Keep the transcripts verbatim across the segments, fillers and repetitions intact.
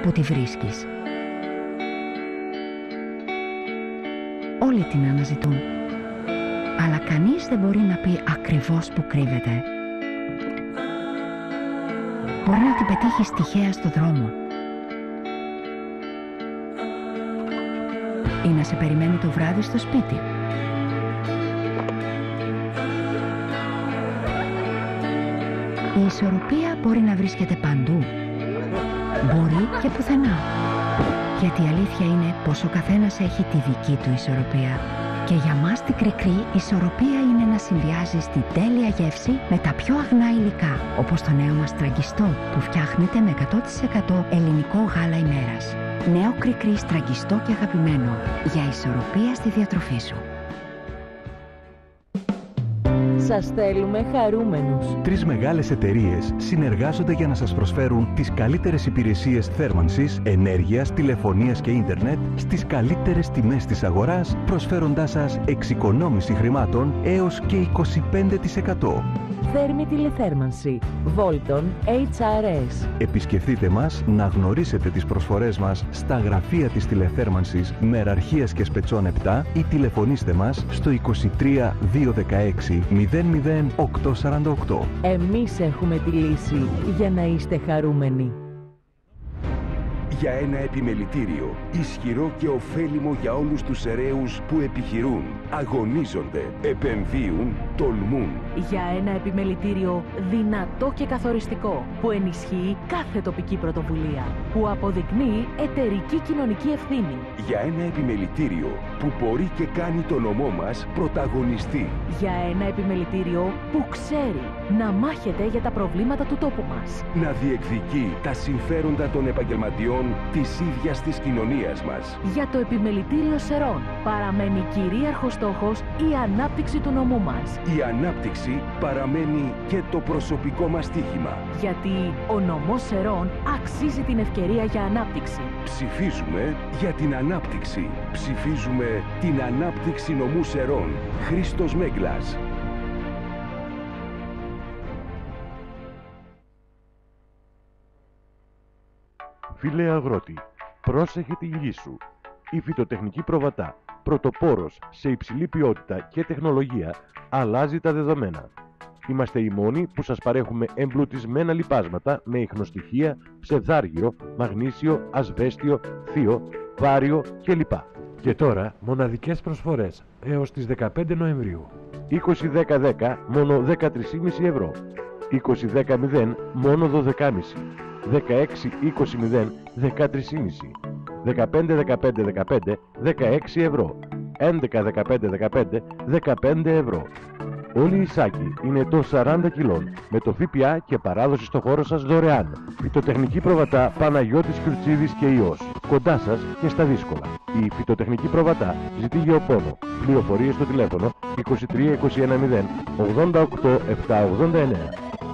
που τη βρίσκεις. Όλοι την αναζητούν, αλλά κανείς δεν μπορεί να πει ακριβώς που κρύβεται. Μπορεί να την πετύχεις τυχαία στο δρόμο ή να σε περιμένει το βράδυ στο σπίτι. Η ισορροπία μπορεί να βρίσκεται παντού. Μπορεί και πουθενά. Γιατί η αλήθεια είναι πως ο καθένας έχει τη δική του ισορροπία. Και για μας την Κρικρή, η ισορροπία είναι να συνδυάζεις την τέλεια γεύση με τα πιο αγνά υλικά, όπως το νέο μας στραγγιστό, που φτιάχνεται με εκατό τοις εκατό ελληνικό γάλα ημέρας. Νέο Κρικρή στραγγιστό και αγαπημένο, για ισορροπία στη διατροφή σου. Σας θέλουμε χαρούμενους. Τρεις μεγάλες εταιρείες συνεργάζονται για να σας προσφέρουν τις καλύτερες υπηρεσίες θέρμανσης, ενέργειας, τηλεφωνίας και ίντερνετ στις καλύτερες τιμές της αγοράς, προσφέροντάς σας εξοικονόμηση χρημάτων έως και είκοσι πέντε τοις εκατό. Θέρμη τηλεθέρμανση. Volton έιτς αρ ες. Επισκεφτείτε μας να γνωρίσετε τις προσφορές μας στα γραφεία της τηλεθέρμανσης Μεραρχίας και Σπετσών επτά ή τηλεφωνήστε μας στο είκοσι τρία διακόσια δεκαέξι μηδέν μηδέν οκτακόσια σαράντα οκτώ. Εμείς έχουμε τη λύση για να είστε χαρούμενοι. Για ένα επιμελητήριο ισχυρό και ωφέλιμο για όλους τους ερέους που επιχειρούν, αγωνίζονται, επενδύουν, τολμούν. Για ένα επιμελητήριο δυνατό και καθοριστικό που ενισχύει κάθε τοπική πρωτοβουλία, που αποδεικνύει εταιρική κοινωνική ευθύνη. Για ένα επιμελητήριο που μπορεί και κάνει τον νομό μας πρωταγωνιστή. Για ένα επιμελητήριο που ξέρει να μάχεται για τα προβλήματα του τόπου μας. Να διεκδικεί τα συμφέροντα των επαγγελματιών της ίδιας της κοινωνίας μας. Για το επιμελητήριο Σερών παραμένει κυρίαρχος στόχος η ανάπτυξη του νομού μας. Η ανάπτυξη παραμένει και το προσωπικό μας στοίχημα. Γιατί ο νομός Σερών αξίζει την ευκαιρία για ανάπτυξη. Ψηφίζουμε για την ανάπτυξη. Ψηφίζουμε την ανάπτυξη νομού Σερών. Χρήστος Μέγκλας. Φίλε αγρότη, πρόσεχε τη γη σου. Η φυτοτεχνική προβατά, πρωτοπόρος σε υψηλή ποιότητα και τεχνολογία, αλλάζει τα δεδομένα. Είμαστε οι μόνοι που σας παρέχουμε εμπλουτισμένα λιπάσματα με ιχνοστοιχεία, ψευδάργυρο, μαγνήσιο, ασβέστιο, θείο, βάριο κλπ. Και τώρα μοναδικές προσφορές έως τις δεκαπέντε Νοεμβρίου. είκοσι δέκα δέκα μόνο δεκατρία κόμμα πέντε ευρώ. είκοσι δέκα μηδέν μόνο δώδεκα κόμμα πέντε. δεκαέξι είκοσι μηδέν δεκατρία κόμμα πέντε. δεκαπέντε δεκαπέντε δεκαπέντε δεκαέξι ευρώ. έντεκα δεκαπέντε δεκαπέντε δεκαπέντε ευρώ. Όλοι οι σάκοι είναι το σαράντα κιλών με το ΦΠΑ και παράδοση στο χώρο σας δωρεάν. Φυτοτεχνική προβατά Παναγιώτης Κουρτσίδης και Υιός. Κοντά σας και στα δύσκολα. Η φυτοτεχνική προβατά ζητεί γεωπόνο. Πληροφορίες στο τηλέφωνο είκοσι τρία είκοσι ένα μηδέν ογδόντα οκτώ επτακόσια ογδόντα εννέα.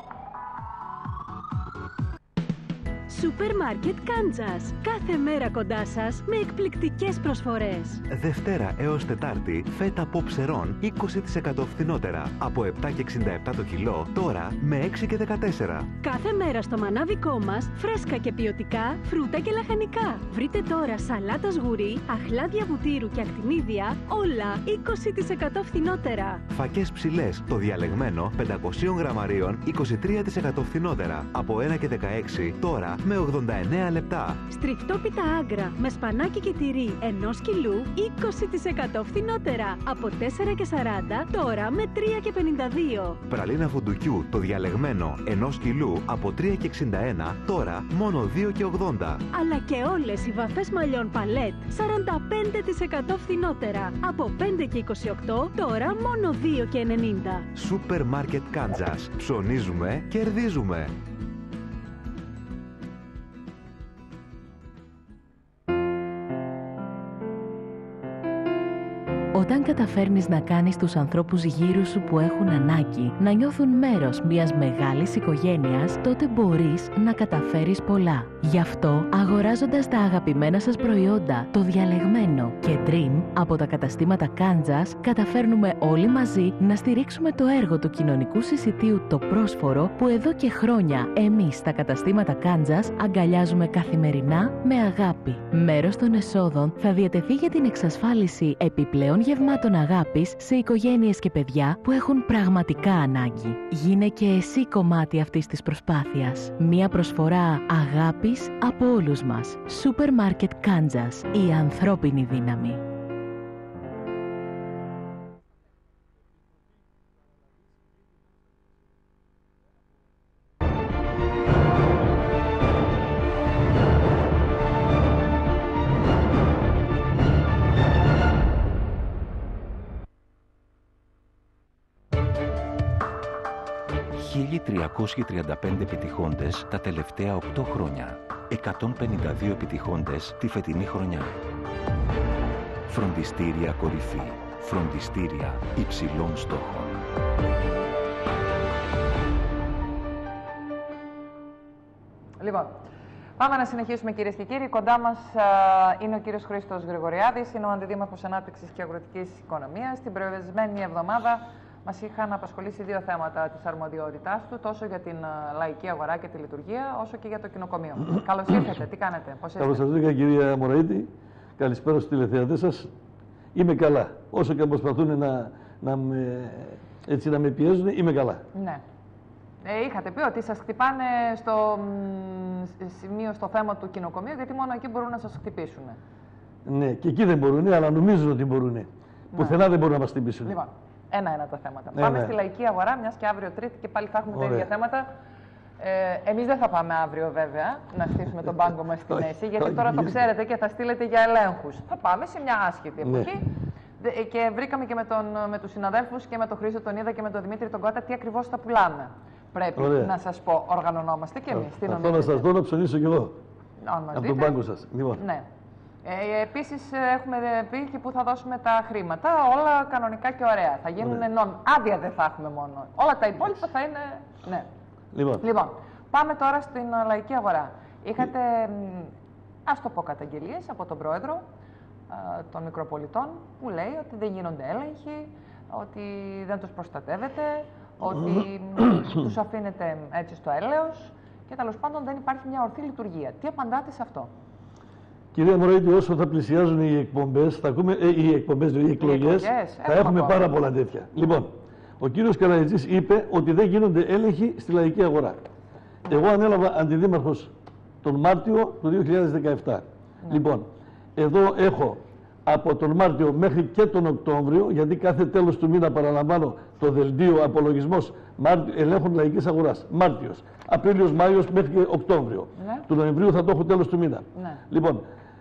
Σούπερ Μάρκετ Κάντζας. Κάθε μέρα κοντά σας με εκπληκτικές προσφορές. Δευτέρα έως Τετάρτη, φέτα pop σερών είκοσι τοις εκατό φθηνότερα. Από επτά και εξήντα επτά το κιλό, τώρα με έξι και δεκατέσσερα. Κάθε μέρα στο μανάβικό μας, φρέσκα και ποιοτικά, φρούτα και λαχανικά. Βρείτε τώρα σαλάτας γουρί, αχλάδια βουτύρου και ακτινίδια, όλα είκοσι τοις εκατό φθηνότερα. Φακές ψηλές, το διαλεγμένο, πεντακόσια γραμμαρίων, είκοσι τρία τοις εκατό φθηνότερα. Από ένα και δεκαέξι, τώρα με ογδόντα εννέα λεπτά. Στριφτόπιτα άγκρα με σπανάκι και τυρί ενός κιλού, είκοσι τοις εκατό φθηνότερα. Από τέσσερα και σαράντα, τώρα με τρία και πενήντα δύο. Πραλίνα φουντουκιού, το διαλεγμένο, ενός κιλού, από τρία και εξήντα ένα, τώρα μόνο δύο και ογδόντα. Αλλά και όλες οι βαφές μαλλιών παλέτ, σαράντα πέντε τοις εκατό φθηνότερα. Από πέντε και είκοσι οκτώ, τώρα μόνο δύο και ενενήντα. Σούπερ Μάρκετ Κάντζας. Ψωνίζουμε, κερδίζουμε. Όταν καταφέρνεις να κάνεις τους ανθρώπους γύρω σου που έχουν ανάγκη να νιώθουν μέρος μιας μεγάλης οικογένειας, τότε μπορείς να καταφέρεις πολλά. Γι' αυτό, αγοράζοντας τα αγαπημένα σας προϊόντα, το διαλεγμένο και Dream από τα καταστήματα Κάντζας, καταφέρνουμε όλοι μαζί να στηρίξουμε το έργο του κοινωνικού συσιτίου Το Πρόσφορο, που εδώ και χρόνια εμείς στα καταστήματα Κάντζας αγκαλιάζουμε καθημερινά με αγάπη. Μέρος των εσόδων θα διατεθεί για την εξασφάλιση επιπλέον γευμάτων αγάπης σε οικογένειες και παιδιά που έχουν πραγματικά ανάγκη. Γίνε και εσύ κομμάτι αυτής της προσπάθειας. Μία προσφορά αγάπης από όλους μας. Σούπερ Μάρκετ Κάντζας, η ανθρώπινη δύναμη. χίλια τριακόσιοι τριάντα πέντε επιτυχώντες τα τελευταία οκτώ χρόνια. εκατόν πενήντα δύο επιτυχώντες τη φετινή χρονιά. Φροντιστήρια κορυφή. Φροντιστήρια υψηλών στόχων. Λοιπόν, πάμε να συνεχίσουμε, κυρίες και κύριοι. Κοντά μας α, είναι ο κύριος Χρήστος Γρηγοριάδης, είναι ο Αντιδήμαρχος Ανάπτυξης και Αγροτικής Οικονομίας. Την προηγούμενη εβδομάδα μας είχαν απασχολήσει δύο θέματα της αρμοδιότητάς του, τόσο για την α, λαϊκή αγορά και τη λειτουργία, όσο και για το κοινοκομείο. Καλώς ήρθατε, τι κάνετε, πώς είστε? Καλώς σας βρήκα, κυρία Μωραήτη. Καλησπέρα στους τηλεθεατές σας. Είμαι καλά. Όσο και αν προσπαθούν να, να, με, έτσι, να με πιέζουν, είμαι καλά. Ναι. Ε, είχατε πει ότι σας χτυπάνε στο μ, σημείο, στο θέμα του κοινοκομείου, γιατί μόνο εκεί μπορούν να σας χτυπήσουν. Ναι, και εκεί δεν μπορούν, αλλά νομίζουν ότι μπορούν. Ναι. Πουθενά δεν μπορούν να μας χτυπήσουν. Λοιπόν, ένα-ένα τα θέματα. Ναι, πάμε ναι. στη λαϊκή αγορά, μιας και αύριο Τρίτη και πάλι θα έχουμε Ωραία. τα ίδια θέματα. Ε, εμείς δεν θα πάμε αύριο, βέβαια, να στήσουμε τον πάγκο μας στη μέση, γιατί τώρα το ξέρετε και θα στείλετε για ελέγχους. Θα πάμε σε μια άσχετη εποχή. Ναι. Και βρήκαμε και με, τον, με τους συναδέλφους και με τον Χρήστο τον είδα και με τον Δημήτρη τον Κώτα τι ακριβώς θα πουλάνε. Πρέπει Ωραία. να σας πω, οργανωνόμαστε και εμείς. Θα θέλω να σας δω να ψωνίσω κι εγώ. Από τον πάγκο σας. Λοιπόν. Ναι. Ε, επίσης έχουμε πει και πού θα δώσουμε τα χρήματα. Όλα κανονικά και ωραία. Θα γίνουν ναι. νόμοι. Άδεια δεν θα έχουμε μόνο. Όλα τα υπόλοιπα θα είναι. Ναι. Λοιπόν. λοιπόν, πάμε τώρα στην λαϊκή αγορά. Είχατε, ας το πω, καταγγελίες από τον πρόεδρο α, των μικροπολιτών που λέει ότι δεν γίνονται έλεγχοι, ότι δεν τους προστατεύετε, ότι τους αφήνετε έτσι στο έλεος και τέλος πάντων δεν υπάρχει μια ορθή λειτουργία. Τι απαντάτε σε αυτό? Κυρία Μωραήτη, όσο θα πλησιάζουν οι εκπομπές, θα ακούμε, ε, οι, εκπομπές, οι εκλογές, θα έχουμε ακόμα πάρα πολλά τέτοια. Λοιπόν, ο κύριος Καραϊτζής είπε ότι δεν γίνονται έλεγχοι στη λαϊκή αγορά. Ναι. Εγώ ανέλαβα αντιδήμαρχος τον Μάρτιο του δύο χιλιάδες δεκαεπτά. Ναι. Λοιπόν, εδώ έχω από τον Μάρτιο μέχρι και τον Οκτώβριο, γιατί κάθε τέλος του μήνα παραλαμβάνω το δελτίο απολογισμός ελέγχων λαϊκής αγοράς. Μάρτιος, Απρίλιος, Μάιος μέχρι και Οκτώβριο. Ναι. Του Νοεμβρίου θα το έχω τέλος του μήνα. Ναι. Λοιπόν,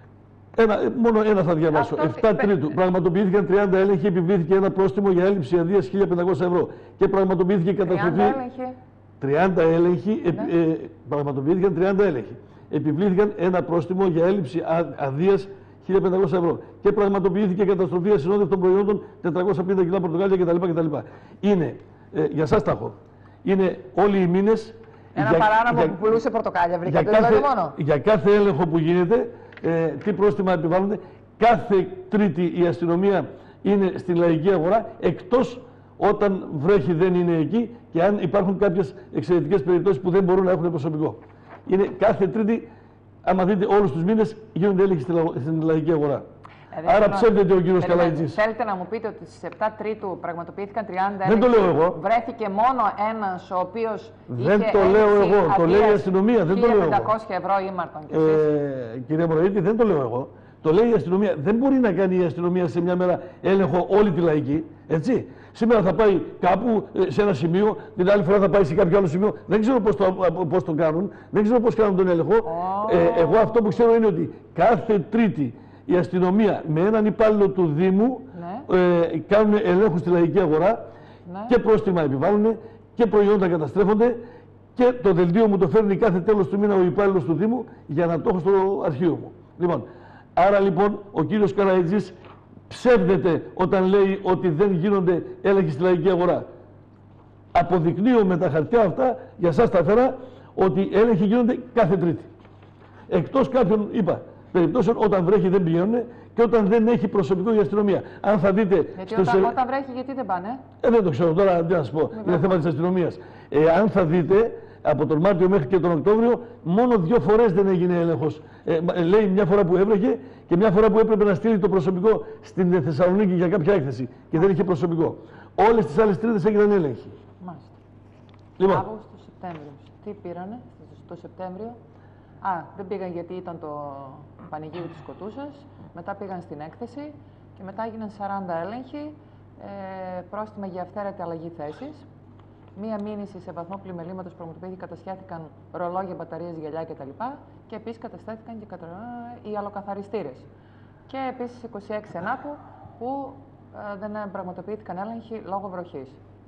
ένα, μόνο ένα θα διαβάσω. Αυτό... επτά Τρίτου. Πραγματοποιήθηκαν τριάντα έλεγχοι, επιβλήθηκε ένα πρόστιμο για έλλειψη αδείας χίλια πεντακόσια ευρώ. Και πραγματοποιήθηκε καταστροφή. τριάντα έλεγχοι. τριάντα έλεγχοι, ναι. ε, ε, πραγματοποιήθηκαν τριάντα έλεγχοι. Επιβλήθηκαν ένα πρόστιμο για έλλειψη αδείας χίλια πεντακόσια ευρώ. Και πραγματοποιήθηκε καταστροφή ασυνόδευτων προϊόντων τετρακόσια πενήντα κιλά πορτοκάλια κτλ. κτλ. Είναι, ε, για σας τα έχω, είναι όλοι οι μήνες. Ένα για, παράνομο για, που πουλούσε πορτοκάλια, βρήκατε για κάθε, δηλαδή μόνο. Για κάθε έλεγχο που γίνεται, ε, τι πρόστιμα επιβάλλονται. Κάθε Τρίτη η αστυνομία είναι στη λαϊκή αγορά, εκτός όταν βρέχει δεν είναι εκεί και αν υπάρχουν κάποιες εξαιρετικές περιπτώσεις που δεν μπορούν να έχουν προσωπικό. Είναι κάθε Τρίτη, άμα δείτε όλους τους μήνες, γίνονται έλεγχοι στην λαϊκή αγορά. Δηλαδή, άρα ψεύδεται ο κύριος Καλαϊτζής. Θέλετε να μου πείτε ότι στις επτά Τρίτου πραγματοποιήθηκαν τριάντα έλεγχοι. Δεν το λέω εγώ. Βρέθηκε μόνο ένας ο οποίος δεν είχε το λέω εγώ. Το λέει η αστυνομία. Δεν το λέω εγώ. χίλια πεντακόσια ευρώ ήμαρτον κι εσείς. Ε, κυρία Μωραήτη, δεν το λέω εγώ. Το λέει η αστυνομία. Δεν μπορεί να κάνει η αστυνομία σε μια μέρα έλεγχο όλη τη λαϊκή. Έτσι. Σήμερα θα πάει κάπου σε ένα σημείο, την άλλη φορά θα πάει σε κάποιο άλλο σημείο. Δεν ξέρω πώς το, πώς το κάνουν. Δεν ξέρω πώς κάνουν τον έλεγχο. Oh. Ε, εγώ αυτό που ξέρω είναι ότι κάθε Τρίτη η αστυνομία με έναν υπάλληλο του Δήμου ναι. ε, κάνουν ελέγχους στη λαϊκή αγορά ναι. και πρόστιμα επιβάλλουν και προϊόντα καταστρέφονται και το δελτίο μου το φέρνει κάθε τέλος του μήνα ο υπάλληλος του Δήμου για να το έχω στο αρχείο μου. Λοιπόν, άρα λοιπόν ο κύριος Καραϊτζής ψεύδεται όταν λέει ότι δεν γίνονται έλεγχοι στη λαϊκή αγορά. Αποδεικνύω με τα χαρτιά αυτά, για σας τα φέρα, ότι έλεγχοι γίνονται κάθε Τρίτη. Εκτός κάποιων, είπα, περιπτώσεων όταν βρέχει δεν πηγαίνουν και όταν δεν έχει προσωπικό η αστυνομία. Αν θα δείτε. Γιατί όταν, σε... όταν βρέχει, γιατί δεν πάνε. Ε, δεν το ξέρω τώρα, τι να σας πω. Είναι θέμα της αστυνομίας. Ε, αν θα δείτε, από τον Μάρτιο μέχρι και τον Οκτώβριο, μόνο δύο φορές δεν έγινε έλεγχος. Ε, λέει μια φορά που έβρεχε και μια φορά που έπρεπε να στείλει το προσωπικό στην Θεσσαλονίκη για κάποια έκθεση και δεν είχε προσωπικό. Όλες τις άλλες Τρίτες έγιναν έλεγχοι. Μάλιστα. Λοιπόν. Αύγουστο, Σεπτέμβριο. Τι πήρανε το Σεπτέμβριο. Α, δεν πήγαν γιατί ήταν το πανηγύρι της Κοτούσας. Μετά πήγαν στην έκθεση και μετά έγιναν σαράντα έλεγχοι. Ε, πρόστιμα για αυθαίρετη αλλαγή θέσης. Μία μήνυση σε βαθμό πλημελήματος πραγματοποιήθηκε, κατασχέθηκαν ρολόγια, μπαταρίες, γυαλιά κτλ. Και επίσης καταστέθηκαν και κατα... οι αλλοκαθαριστήρες. Και επίσης είκοσι έξι ενάπου που ε, δεν πραγματοποιήθηκαν έλεγχοι λόγω βροχής.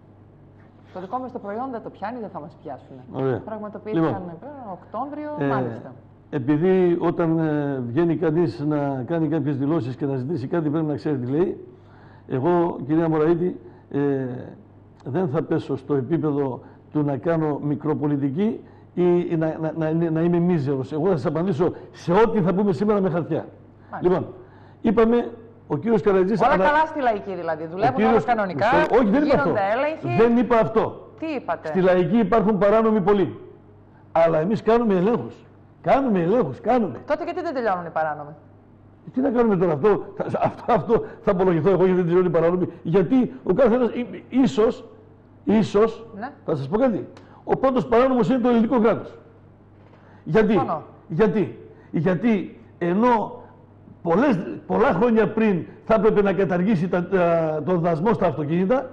Το δικό μας το προϊόν δεν το πιάνει, δεν θα μας πιάσουν. Ωραία. Πραγματοποιήθηκαν λοιπόν, Οκτώβριο, ε, μάλιστα. Επειδή όταν ε, βγαίνει κανείς να κάνει κάποιες δηλώσεις και να ζητήσει κάτι πρέπει να ξέρει τι λέει, εγώ, κυρία Μωραήτη, ε, δεν θα πέσω στο επίπεδο του να κάνω μικροπολιτική ή να, να, να, να είμαι μίζερος. Εγώ θα σας απαντήσω σε ό,τι θα πούμε σήμερα με χαρτιά. Μάλιστα. Λοιπόν, είπαμε, ο κύριος Καρατζής... Όλα ανα... καλά στη λαϊκή δηλαδή, δουλεύουν κύριος... όλα κανονικά, στο... Όχι, δεν είπα αυτό. Έλεγχοι... Δεν είπα αυτό. Τι είπατε? Στη λαϊκή υπάρχουν παράνομοι πολλοί. Αλλά εμείς κάνουμε ελέγχους. Κάνουμε ελέγχους, κάνουμε. Τότε γιατί δεν τελειώνουν οι παράνομοι? Τι να κάνουμε τώρα αυτό, αυτό, αυτό θα απολογηθώ εγώ γιατί δεν τελειώνει οι παράνομοι. Γιατί ο καθένας ίσως, ίσως, ναι. θα σας πω κάτι, ο πρώτος παράνομος είναι το ελληνικό κράτος. Γιατί, γιατί, γιατί ενώ πολλές, πολλά χρόνια πριν θα έπρεπε να καταργήσει τα, τα, τον δασμό στα αυτοκίνητα,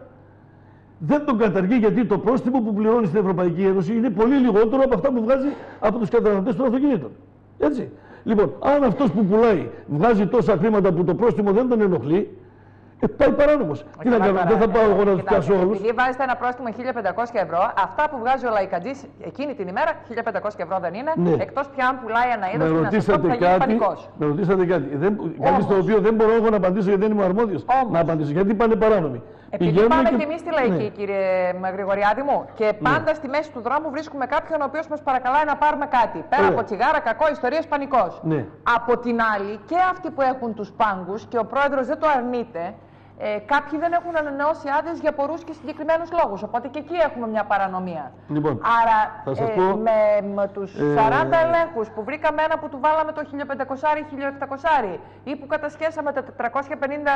δεν τον καταργεί γιατί το πρόστιμο που πληρώνει στην Ευρωπαϊκή Ένωση είναι πολύ λιγότερο από αυτά που βγάζει από τους καταναλωτές των αυτοκινήτων. Έτσι. Λοιπόν, αν αυτός που πουλάει βγάζει τόσα χρήματα που το πρόστιμο δεν τον ενοχλεί, ε, πάει παράνομος. Τι να κάνω, δεν θα πάω εγώ να τους πιάσω όλους. Επειδή βάζετε ένα πρόστιμο χίλια πεντακόσια ευρώ, αυτά που βγάζει ο λαϊκαντής εκείνη την ημέρα, χίλια πεντακόσια ευρώ δεν είναι, ναι. Εκτός πια αν πουλάει ένα είδος στην ασφαλτό που θα γίνει πανικός. Με ρωτήσατε κάτι, δεν, κάτι στο οποίο δεν μπορώ εγώ να απαντήσω γιατί δεν είμαι αρμόδιος να απαντήσω, γιατί πάνε παράνομοι. Επειδή πάμε και, και εμείς στη λαϊκή, ναι. κύριε Γρηγοριάδη μου, και πάντα ναι. στη μέση του δρόμου βρίσκουμε κάποιον ο οποίος μας παρακαλάει να πάρουμε κάτι. Πέρα yeah. από τσιγάρα, κακό, ιστορίες, πανικός. Ναι. Από την άλλη, και αυτοί που έχουν τους πάγκους, και ο πρόεδρος δεν το αρνείται, ε, κάποιοι δεν έχουν ανανεώσει άδειες για πορούς και συγκεκριμένους λόγους. Οπότε και εκεί έχουμε μια παρανομία. Λοιπόν, άρα, ε, πω, με, με τους ε, σαράντα ελέγχους που βρήκαμε ένα που του βάλαμε το χίλια πεντακόσια χίλια οκτακόσια ή που κατασχέσαμε τα τετρακόσια πενήντα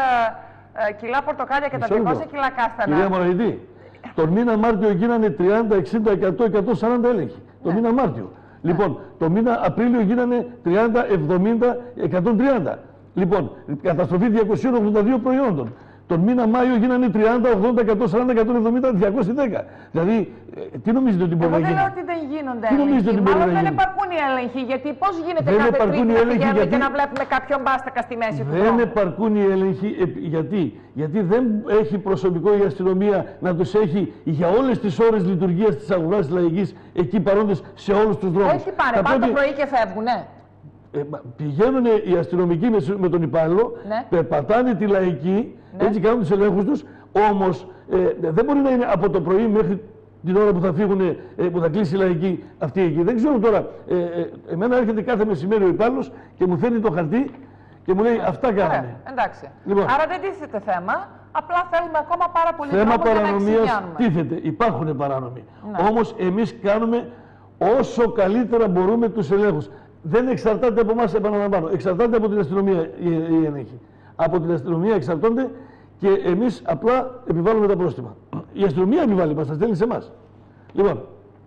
κιλά πορτοκάλια και τα διακόσια κιλά κάστανα. Κυρία Μωραηδή, τον μήνα Μάρτιο γίνανε τριάντα, εξήντα, εκατό, εκατόν σαράντα έλεγχοι. Ναι. Το μήνα Μάρτιο. Ναι. Λοιπόν, το μήνα Απρίλιο γίνανε τριάντα, εβδομήντα, εκατόν τριάντα. Λοιπόν, καταστροφή διακοσίων ογδόντα δύο προϊόντων. Τον μήνα Μάιο γίνανε τριάντα, ογδόντα, εκατόν σαράντα, εκατόν εβδομήντα, διακόσια δέκα. Δηλαδή, ε, τι νομίζετε ότι μπορεί να γίνει? Εγώ δεν λέω ότι δεν γίνονται έλεγχοι. Μάλλον δεν υπαρκούν οι έλεγχοι. Γιατί πώς γίνεται δεν κάθε Τρίτη να πηγαίνουμε γιατί... και να βλέπουμε κάποιον μπάστακα στη μέση του δρόμου? Δεν υπαρκούν οι έλεγχοι. Ε, γιατί? γιατί δεν έχει προσωπικό η αστυνομία να τους έχει για όλες τις ώρες λειτουργίας της αγοράς της λαϊκής εκεί παρόντες σε όλους τους δρόμους. Όχι πάνε, πάνε το πρωί και φεύγουνε. Ε, πηγαίνουν οι αστυνομικοί με, με τον υπάλληλο, ναι. περπατάνε τη λαϊκή, ναι. έτσι κάνουν τους ελέγχους τους, όμως ε, δεν μπορεί να είναι από το πρωί μέχρι την ώρα που θα φύγουν, ε, που θα κλείσει η λαϊκή αυτή εκεί. Δεν ξέρω τώρα, ε, ε, εμένα έρχεται κάθε μεσημέρι ο υπάλληλος και μου φέρνει το χαρτί και μου λέει ναι. αυτά κάνανε. Ωραία, εντάξει. Λοιπόν, άρα δεν τίθεται θέμα, απλά θέλουμε ακόμα πάρα πολύ θέμα τρόπο παρανομίας τίθεται, υπάρχουν παράνομοι. Ναι. Όμως εμείς κάνουμε όσο καλύτερα μπορούμε τους ελέγχους. Δεν εξαρτάται από εμάς, επαναλαμβάνω. Εξαρτάται από την αστυνομία η έλεγχη. Από την αστυνομία εξαρτώνται και εμείς απλά επιβάλλουμε τα πρόστιμα. Η αστυνομία επιβάλλει, μας τα στέλνει σε εμάς. Λοιπόν.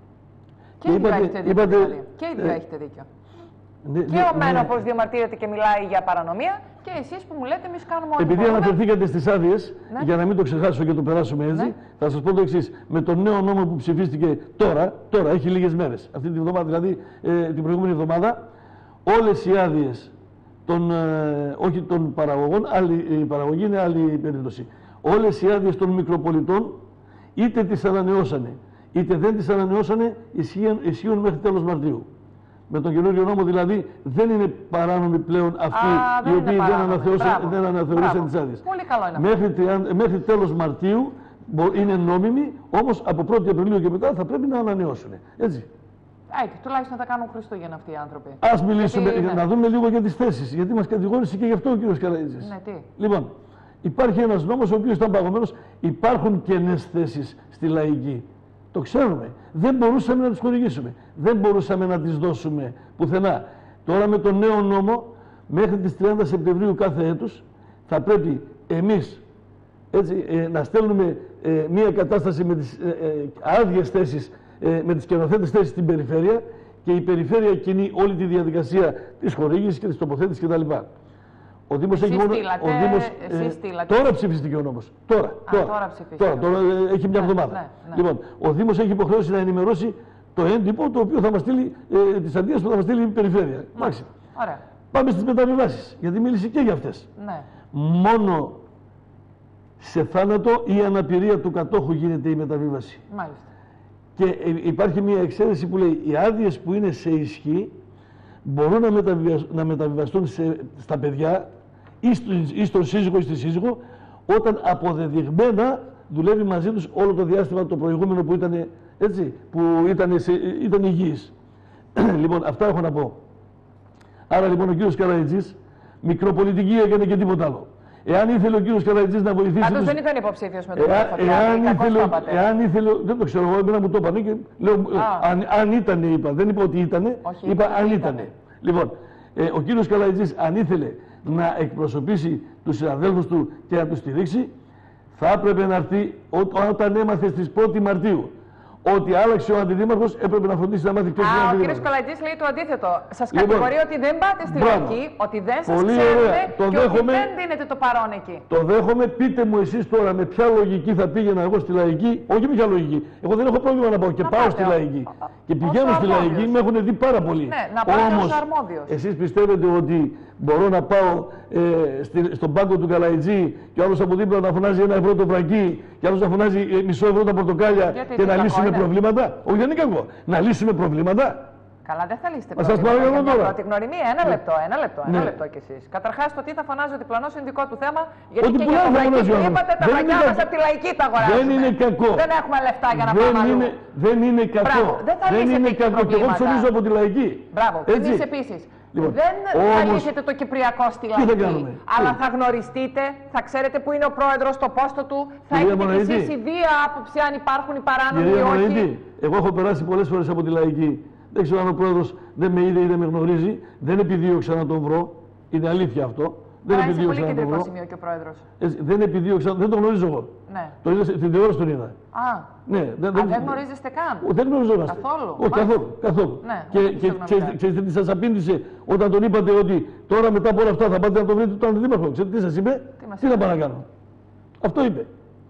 Και οι δύο έχετε δίκιο. Είπατε, δηλαδή. Και οι δύο ε, έχετε δίκιο. Ναι, και ο Μένοπος ναι. διαμαρτύρεται και μιλάει για παρανομία και εσείς που μου λέτε εμείς κάνουμε ό,τι Επειδή μπορούμε. Αναφερθήκατε στις άδειες, ναι. για να μην το ξεχάσω και το περάσουμε έτσι, ναι. θα σας πω το εξής. Με τον νέο νόμο που ψηφίστηκε τώρα, τώρα έχει λίγες μέρες, αυτή την εβδομάδα, δηλαδή ε, την προηγούμενη εβδομάδα, όλες οι άδειες των, ε, όχι των παραγωγών, άλλη, η παραγωγή είναι άλλη περίπτωση. Όλες οι άδειες των μικροπολιτών είτε τις ανανεώσανε, είτε δεν τις ανανεώσανε, ισχύουν, ισχύουν μέχρι τέλος Μαρτίου. Με τον καινούριο νόμο δηλαδή δεν είναι παράνομοι πλέον αυτοί Α, οι οποίοι δεν αναθεώρησαν, δεν αναθεωρήσαν τις άδειες. Πολύ καλό είναι μέχρι, μέχρι τέλος Μαρτίου είναι νόμιμοι, όμως από πρώτη Απριλίου και μετά θα πρέπει να ανανεώσουν. Έτσι. Έτσι, τουλάχιστον θα κάνουν Χριστούγεννα αυτοί οι άνθρωποι. Ας μιλήσουμε, γιατί, να δούμε λίγο για τις θέσεις, γιατί μας κατηγόρησε και γι' αυτό ο κύριος Καραΐτζης. Ναι, τι. Λοιπόν, υπάρχει ένας νόμος ο οποίος ήταν παγωμένος, υπάρχουν κενές θέσεις στη λαϊκή. Το ξέρουμε. Δεν μπορούσαμε να τις χορηγήσουμε. Δεν μπορούσαμε να τις δώσουμε πουθενά. Τώρα με τον νέο νόμο, μέχρι τις τριάντα Σεπτεμβρίου κάθε έτους, θα πρέπει εμείς έτσι, ε, να στέλνουμε ε, μία κατάσταση με τις ε, ε, άδειες θέσεις, ε, με τις καινοθέτες θέσεις στην περιφέρεια και η περιφέρεια κινεί όλη τη διαδικασία της χορήγησης και της τοποθέτησης κτλ. Ο Δήμος έχει μόνο. Στήλατε, ο Δήμος, ε, τώρα ψηφίστηκε ο νόμος. Τώρα. Α, τώρα, τώρα ψηφίστηκε. Τώρα, τώρα ε, έχει μια ναι, εβδομάδα. Ναι, ναι. Λοιπόν, ο Δήμος έχει υποχρεώσει να ενημερώσει το έντυπο το οποίο θα μας στείλει, ε, τις αντίες που θα μας στείλει η περιφέρεια. Ναι. Ωραία. Πάμε στις μεταβιβάσεις, γιατί μίλησε και για αυτές. Ναι. Μόνο σε θάνατο ή αναπηρία του κατόχου γίνεται η μεταβίβαση. Μάλιστα. Και ε, υπάρχει μια εξαίρεση που λέει οι άδειες που είναι σε ισχύ μπορούν να, μεταβιβασ... να μεταβιβαστούν σε... στα παιδιά ή, στο... ή στον σύζυγο ή στη σύζυγο όταν αποδεδειγμένα δουλεύει μαζί τους όλο το διάστημα το προηγούμενο που ήταν, έτσι, που ήταν, σε... ήταν υγιής. Λοιπόν, αυτά έχω να πω. Άρα λοιπόν ο κύριος Καραΐτζης μικροπολιτική έκανε και τίποτα άλλο. Εάν ήθελε ο κύριος Καραΐτζης να βοηθήσει. Πάντως τους... δεν ήταν υποψήφιος με τον εάν, εάν, ήθελε, το εάν ήθελε. Δεν το ξέρω, εγώ εμένα μου το είπανε και λέω. Αν, αν ήταν, είπα. Δεν είπα ότι ήταν. Όχι, είπα αν ήταν. ήτανε. Λοιπόν, ε, ο κύριος Καραΐτζης, αν ήθελε να εκπροσωπήσει τους συναδέλφους του και να τους στηρίξει, θα έπρεπε να έρθει ό, όταν έμαθε στις πρώτη Μαρτίου ότι άλλαξε ο αντιδήμαρχος, έπρεπε να φροντίσει να μάθει ποιος είναι ο αντιδήμαρχος. Α, ο αντιδήμαρχος. κύριος Καλατζής λέει το αντίθετο. Σας Λοιπόν, κατηγορεί ότι δεν πάτε στη λαϊκή, ότι δεν σας ξέρετε το και δέχομαι, ότι δεν δίνετε το παρόν εκεί. Το δέχομαι. Πείτε μου εσείς τώρα με ποια λογική θα πήγαινα εγώ στη λαϊκή. Όχι με ποια λογική. Εγώ δεν έχω πρόβλημα να πάω και να πάω πάτε, στη λαϊκή. Ο, ο, και πηγαίνω στη λαϊκή, με έχουν δει πάρα πολύ. Ναι, να πάτε Όμως, ως αρμόδιος. εσείς πιστεύετε ότι μπορώ να πάω ε, στη, στον πάγκο του Καλαϊτζή και άλλος από δίπλα να φωνάζει ένα ευρώ το βρακί και άλλος να φωνάζει ε, μισό ευρώ τα πορτοκάλια γιατί και να λύσουμε είναι. προβλήματα. Όχι, δεν είναι κακό. Να λύσουμε προβλήματα. Καλά, δεν θα λύσετε προβλήματα. Σας παρακαλώ τώρα. Πρώτη γνωριμία, ένα ναι. λεπτό, ένα λεπτό, ένα ναι. λεπτό κι εσείς. Καταρχάς, το τι θα φωνάζει ο διπλανός είναι δικό του θέμα. Γιατί ότι και για το βρακί που είπατε, τα βρακιά μας από τη λαϊκή τα αγοράζουμε. Δεν είναι κακό. Δεν έχουμε λεφτά για να δεν πάμε είναι, αλλού. Δεν είναι κακό. Μπράβο, δεν θα δεν είναι κακό. Και εγώ ψωνίζω από τη λαϊκή. Μπράβο, και εμείς επίσης. Λοιπόν, δεν όμως, θα λύσετε το Κυπριακό στη λαϊκή, αλλά θα γνωριστείτε, θα ξέρετε που είναι ο πρόεδρος, το πόστο του, θα Κυρία έχετε Μοναήτη, και εσείς η βία άποψη αν υπάρχουν οι παράνομοι ή όχι. Μοναήτη, εγώ έχω περάσει πολλές φορές από τη λαϊκή. Δεν ξέρω αν ο πρόεδρος δεν με είδε ή δεν με γνωρίζει. Δεν επιδίωξα να τον βρω. Είναι αλήθεια αυτό. Δεν είναι πολύ κεντρικό σημείο και ο πρόεδρος. Έτσι, δεν επιδίωξα, δεν τον γνωρίζω εγώ. Ναι. Το είδα στην τηλεόραση τον είδα. Α, ναι, δεν, Α, δεν, δεν γνωρίζεστε καν. Ο, δεν γνωριζόμαστε. Καθόλου. Όχι, καθόλου. καθόλου. Ναι, και και ξέρετε τι σας απήντησε όταν τον είπατε ότι τώρα μετά από όλα αυτά θα πάτε να τον βρείτε τον αντιδήμαρχο. Ξέρετε τι σας είπε, τι, τι να πάω να κάνω. Αυτό είπε.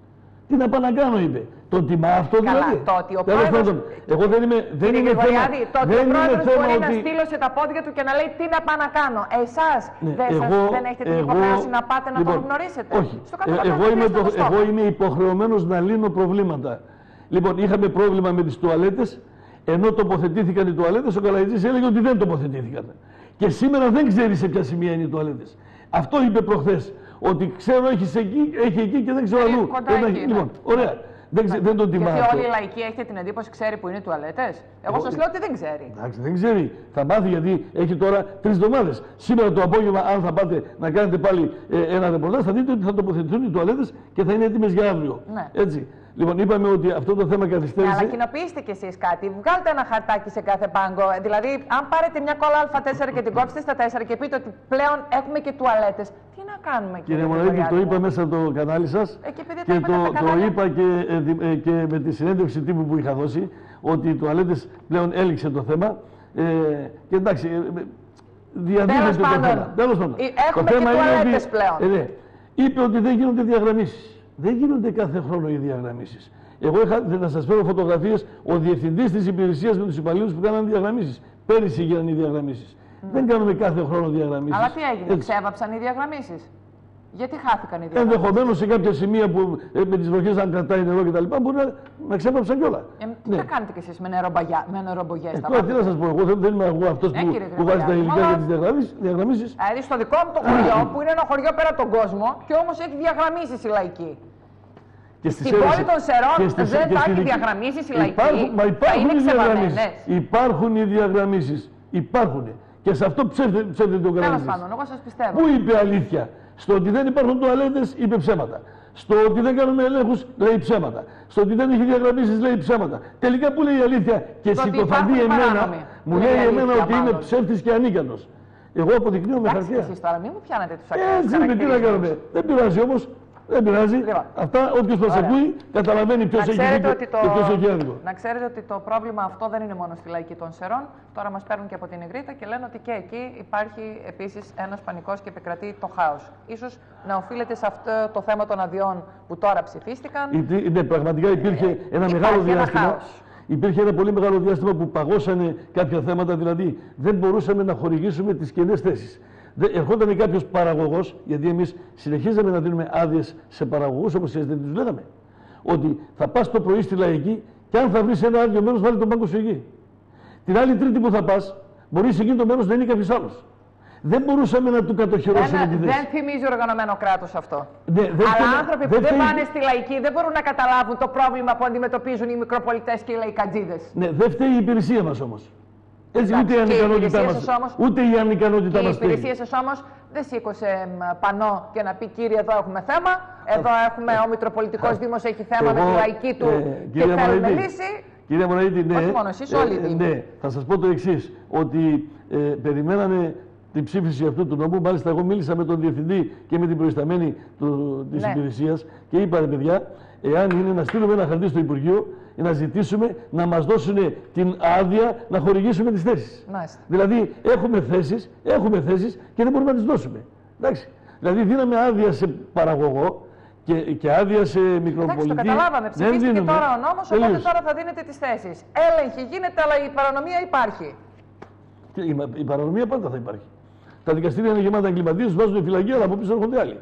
Τι να πάω να κάνω, είπε. Τον τιμά αυτό Καλά, δηλαδή. το ότι ο πρόεδρος... Εγώ δεν είμαι, δεν είναι θέμα... Το ότι δεν ο πρόεδρος μπορεί ότι... να στείλωσε τα πόδια του και να λέει τι να πάω να κάνω. Εσάς ναι, δεν, εγώ, σας, δεν έχετε την υποχρέωση να πάτε να λοιπόν, τον γνωρίσετε. Όχι. Στο ε, εγώ, είμαι το, εγώ είμαι υποχρεωμένος να λύνω προβλήματα. Λοιπόν, είχαμε πρόβλημα με τις τουαλέτες, ενώ τοποθετήθηκαν οι τουαλέτες, ο Καλαϊτζής έλεγε ότι δεν τοποθετήθηκαν. Και σήμερα δεν ξέρει σε ποια σημεία είναι οι τουαλέτες. Αυτό είπε προχθές. Ότι ξέρω έχει εκεί, έχει εκεί και δεν ξέρω αλλού. Λοιπόν, ωραία. Δεν, ξε, δεν τον τιμά. Γιατί αυτό. όλη η λαϊκή έχετε την εντύπωση ξέρει που είναι οι τουαλέτες. Εγώ σας λέω ότι δεν ξέρει. Εντάξει, δεν ξέρει. Θα μάθει γιατί έχει τώρα τρεις εβδομάδες. Σήμερα το απόγευμα, αν θα πάτε να κάνετε πάλι ε, ένα ρεπορτάζ, θα δείτε ότι θα τοποθετηθούν οι τουαλέτες και θα είναι έτοιμες για αύριο. Ναι. Έτσι. Λοιπόν, είπαμε ότι αυτό το θέμα καθυστέρησε. Ναι, αλλά κοινοποιήστε κι εσείς κάτι. Βγάλτε ένα χαρτάκι σε κάθε πάγκο. Δηλαδή, αν πάρετε μια κόλλα Α τέσσερα και την κόψετε στα τέσσερα και πείτε ότι πλέον έχουμε και τουαλέτες, τι να κάνουμε, κύριε Μοναήτη, το είπα μέσα στο κανάλι σας ε, και, και το, το είπα και, ε, και με τη συνέντευξη τύπου που είχα δώσει ότι οι τουαλέτες πλέον έληξε το θέμα. Ε, και εντάξει, ε, διαδίδεται το θέμα. Τέλος πάντων. Έχουμε το θέμα και τουαλέτες ότι, πλέον. Ε, ναι, είπε ότι δεν γίνονται διαγραμμίσεις. Δεν γίνονται κάθε χρόνο οι διαγραμμίσεις. Εγώ είχα να σας φέρω φωτογραφίες, ο διευθυντής της υπηρεσίας με τους υπαλλήλους που κάνανε διαγραμμίσεις. Πέρυσι γίνανε οι διαγραμμίσεις. Mm. Δεν κάνουμε κάθε χρόνο διαγραμμίσεις. Αλλά τι έγινε, Έτσι. ξέβαψαν οι διαγραμμίσεις. Γιατί χάθηκαν οι διαγραμμίσεις? Ενδεχομένως σε κάποια σημεία που ε, με τις βροχές αν κρατάει νερό κτλ. Μπορεί να, να ξέπαψαν κιόλα. Ε, τι ναι. θα κάνετε κι εσείς με, με νερομπογιές? Ε, τώρα τι να σας πω, εγώ δεν, δεν είμαι εγώ αυτός ε, που, που βάζει τα υλικά για τις διαγραμμίσεις. Δηλαδή στο δικό μου το χωριό, που είναι ένα χωριό πέρα από τον κόσμο, και όμως έχει διαγραμμίσεις η λαϊκή. Και στην πόλη των Σερών στις, δεν θα έχει διαγραμμίσεις η λαϊκή. Υπάρχουν, μα υπάρχουν οι διαγραμμίσεις. Υπάρχουν οι διαγραμμίσεις. Υπάρχουν. Και σε αυτό ψεύδεται το Τέλος πάντων, εγώ σας πιστεύω. Πού είπε αλήθεια? Στο ότι δεν υπάρχουν τουαλέτες είπε ψέματα. Στο ότι δεν κάνουμε ελέγχους λέει ψέματα. Στο ότι δεν έχει διαγραμμίσεις λέει ψέματα. Τελικά πού λέει η αλήθεια? Και συκοφαντεί εμένα, μου λέει εμένα ότι είμαι ψεύτης και ανίκανος. Εγώ αποδεικνύω με χαρτιά. Εσείς τώρα μην μου πιάνετε τους ακριβούς Έτσι με τι να κάνουμε. Δεν πειράζει όμως. Δεν πειράζει. Αυτά, όποιος μας ακούει, καταλαβαίνει ποιος έχει δίκιο και ποιος έχει άδικο. Να ξέρετε ότι το πρόβλημα αυτό δεν είναι μόνο στη λαϊκή των Σερών. Τώρα μας παίρνουν και από την Ιγρήτα και λένε ότι και εκεί υπάρχει επίσης ένας πανικός και επικρατεί το χάος. Ίσως να οφείλεται σε αυτό το θέμα των αδειών που τώρα ψηφίστηκαν. Ναι, πραγματικά υπήρχε ε, ένα μεγάλο διάστημα. Ένα υπήρχε ένα πολύ μεγάλο διάστημα που παγώσανε κάποια θέματα, δηλαδή δεν μπορούσαμε να χορηγήσουμε τις κενές θέσεις. Ερχόταν κάποιος παραγωγός, γιατί εμείς συνεχίζαμε να δίνουμε άδειες σε παραγωγούς, όπως εσείς δεν τους λέγαμε. Ότι θα πας το πρωί στη λαϊκή και αν θα βρεις ένα άδειο μέρος, βάλει τον πάγκο σου εκεί. Την άλλη Τρίτη που θα πας, μπορεί σε εκείνο το μέρος να είναι κάποιος άλλος. Δεν μπορούσαμε να του κατοχυρώσουμε δεν, τη θέση. Δεν θυμίζει οργανωμένο κράτος αυτό. Ναι, δεν Αλλά θέλει, άνθρωποι δεν που δεν θέλει... πάνε στη λαϊκή δεν μπορούν να καταλάβουν το πρόβλημα που αντιμετωπίζουν οι μικροπολιτές και οι λαϊκατζίδες. Ναι, δεν φταίει η υπηρεσία μας όμως. Έτσι, ούτε η ανικανότητά μας, ούτε η ανικανότητά μας. Και οι υπηρεσίες σας όμως δεν σήκωσε πανό και να πει κύριε εδώ έχουμε θέμα, εδώ έχουμε ο Μητροπολιτικός Δήμος έχει θέμα με τη λαϊκή του ε, και θέλουμε λύση. Κυρία Μοναΐτη, ναι, όχι μόνο εσείς, όλοι οι Δήμοι. Ναι, θα σας πω το εξής, ότι ε, περιμένανε την ψήφιση αυτού του νόμου. Μάλιστα, εγώ μίλησα με τον Διευθυντή και με την προϊσταμένη του, της ναι. υπηρεσίας και είπα, ρε παιδιά, εάν είναι να στείλουμε ένα χαρτί στο Υπουργείο, να ζητήσουμε να μας δώσουν την άδεια να χορηγήσουμε τις θέσεις. Μάλιστα. Δηλαδή, έχουμε θέσεις, έχουμε θέσεις και δεν μπορούμε να τις δώσουμε. Εντάξει. Δηλαδή, δίναμε άδεια σε παραγωγό και, και άδεια σε μικροπολιτή. Εντάξει, το καταλάβαμε. Ψηφίστηκε τώρα ο νόμος, οπότε Τελείως. Τώρα θα δίνετε τις θέσεις. Έλεγχη γίνεται, αλλά η παρανομία υπάρχει. Και η, η παρανομία πάντα θα υπάρχει. Τα δικαστήρια είναι γεμάτα εγκληματίες, βάζουν φυλακή, αλλά από πίσω έρχονται άλλοι.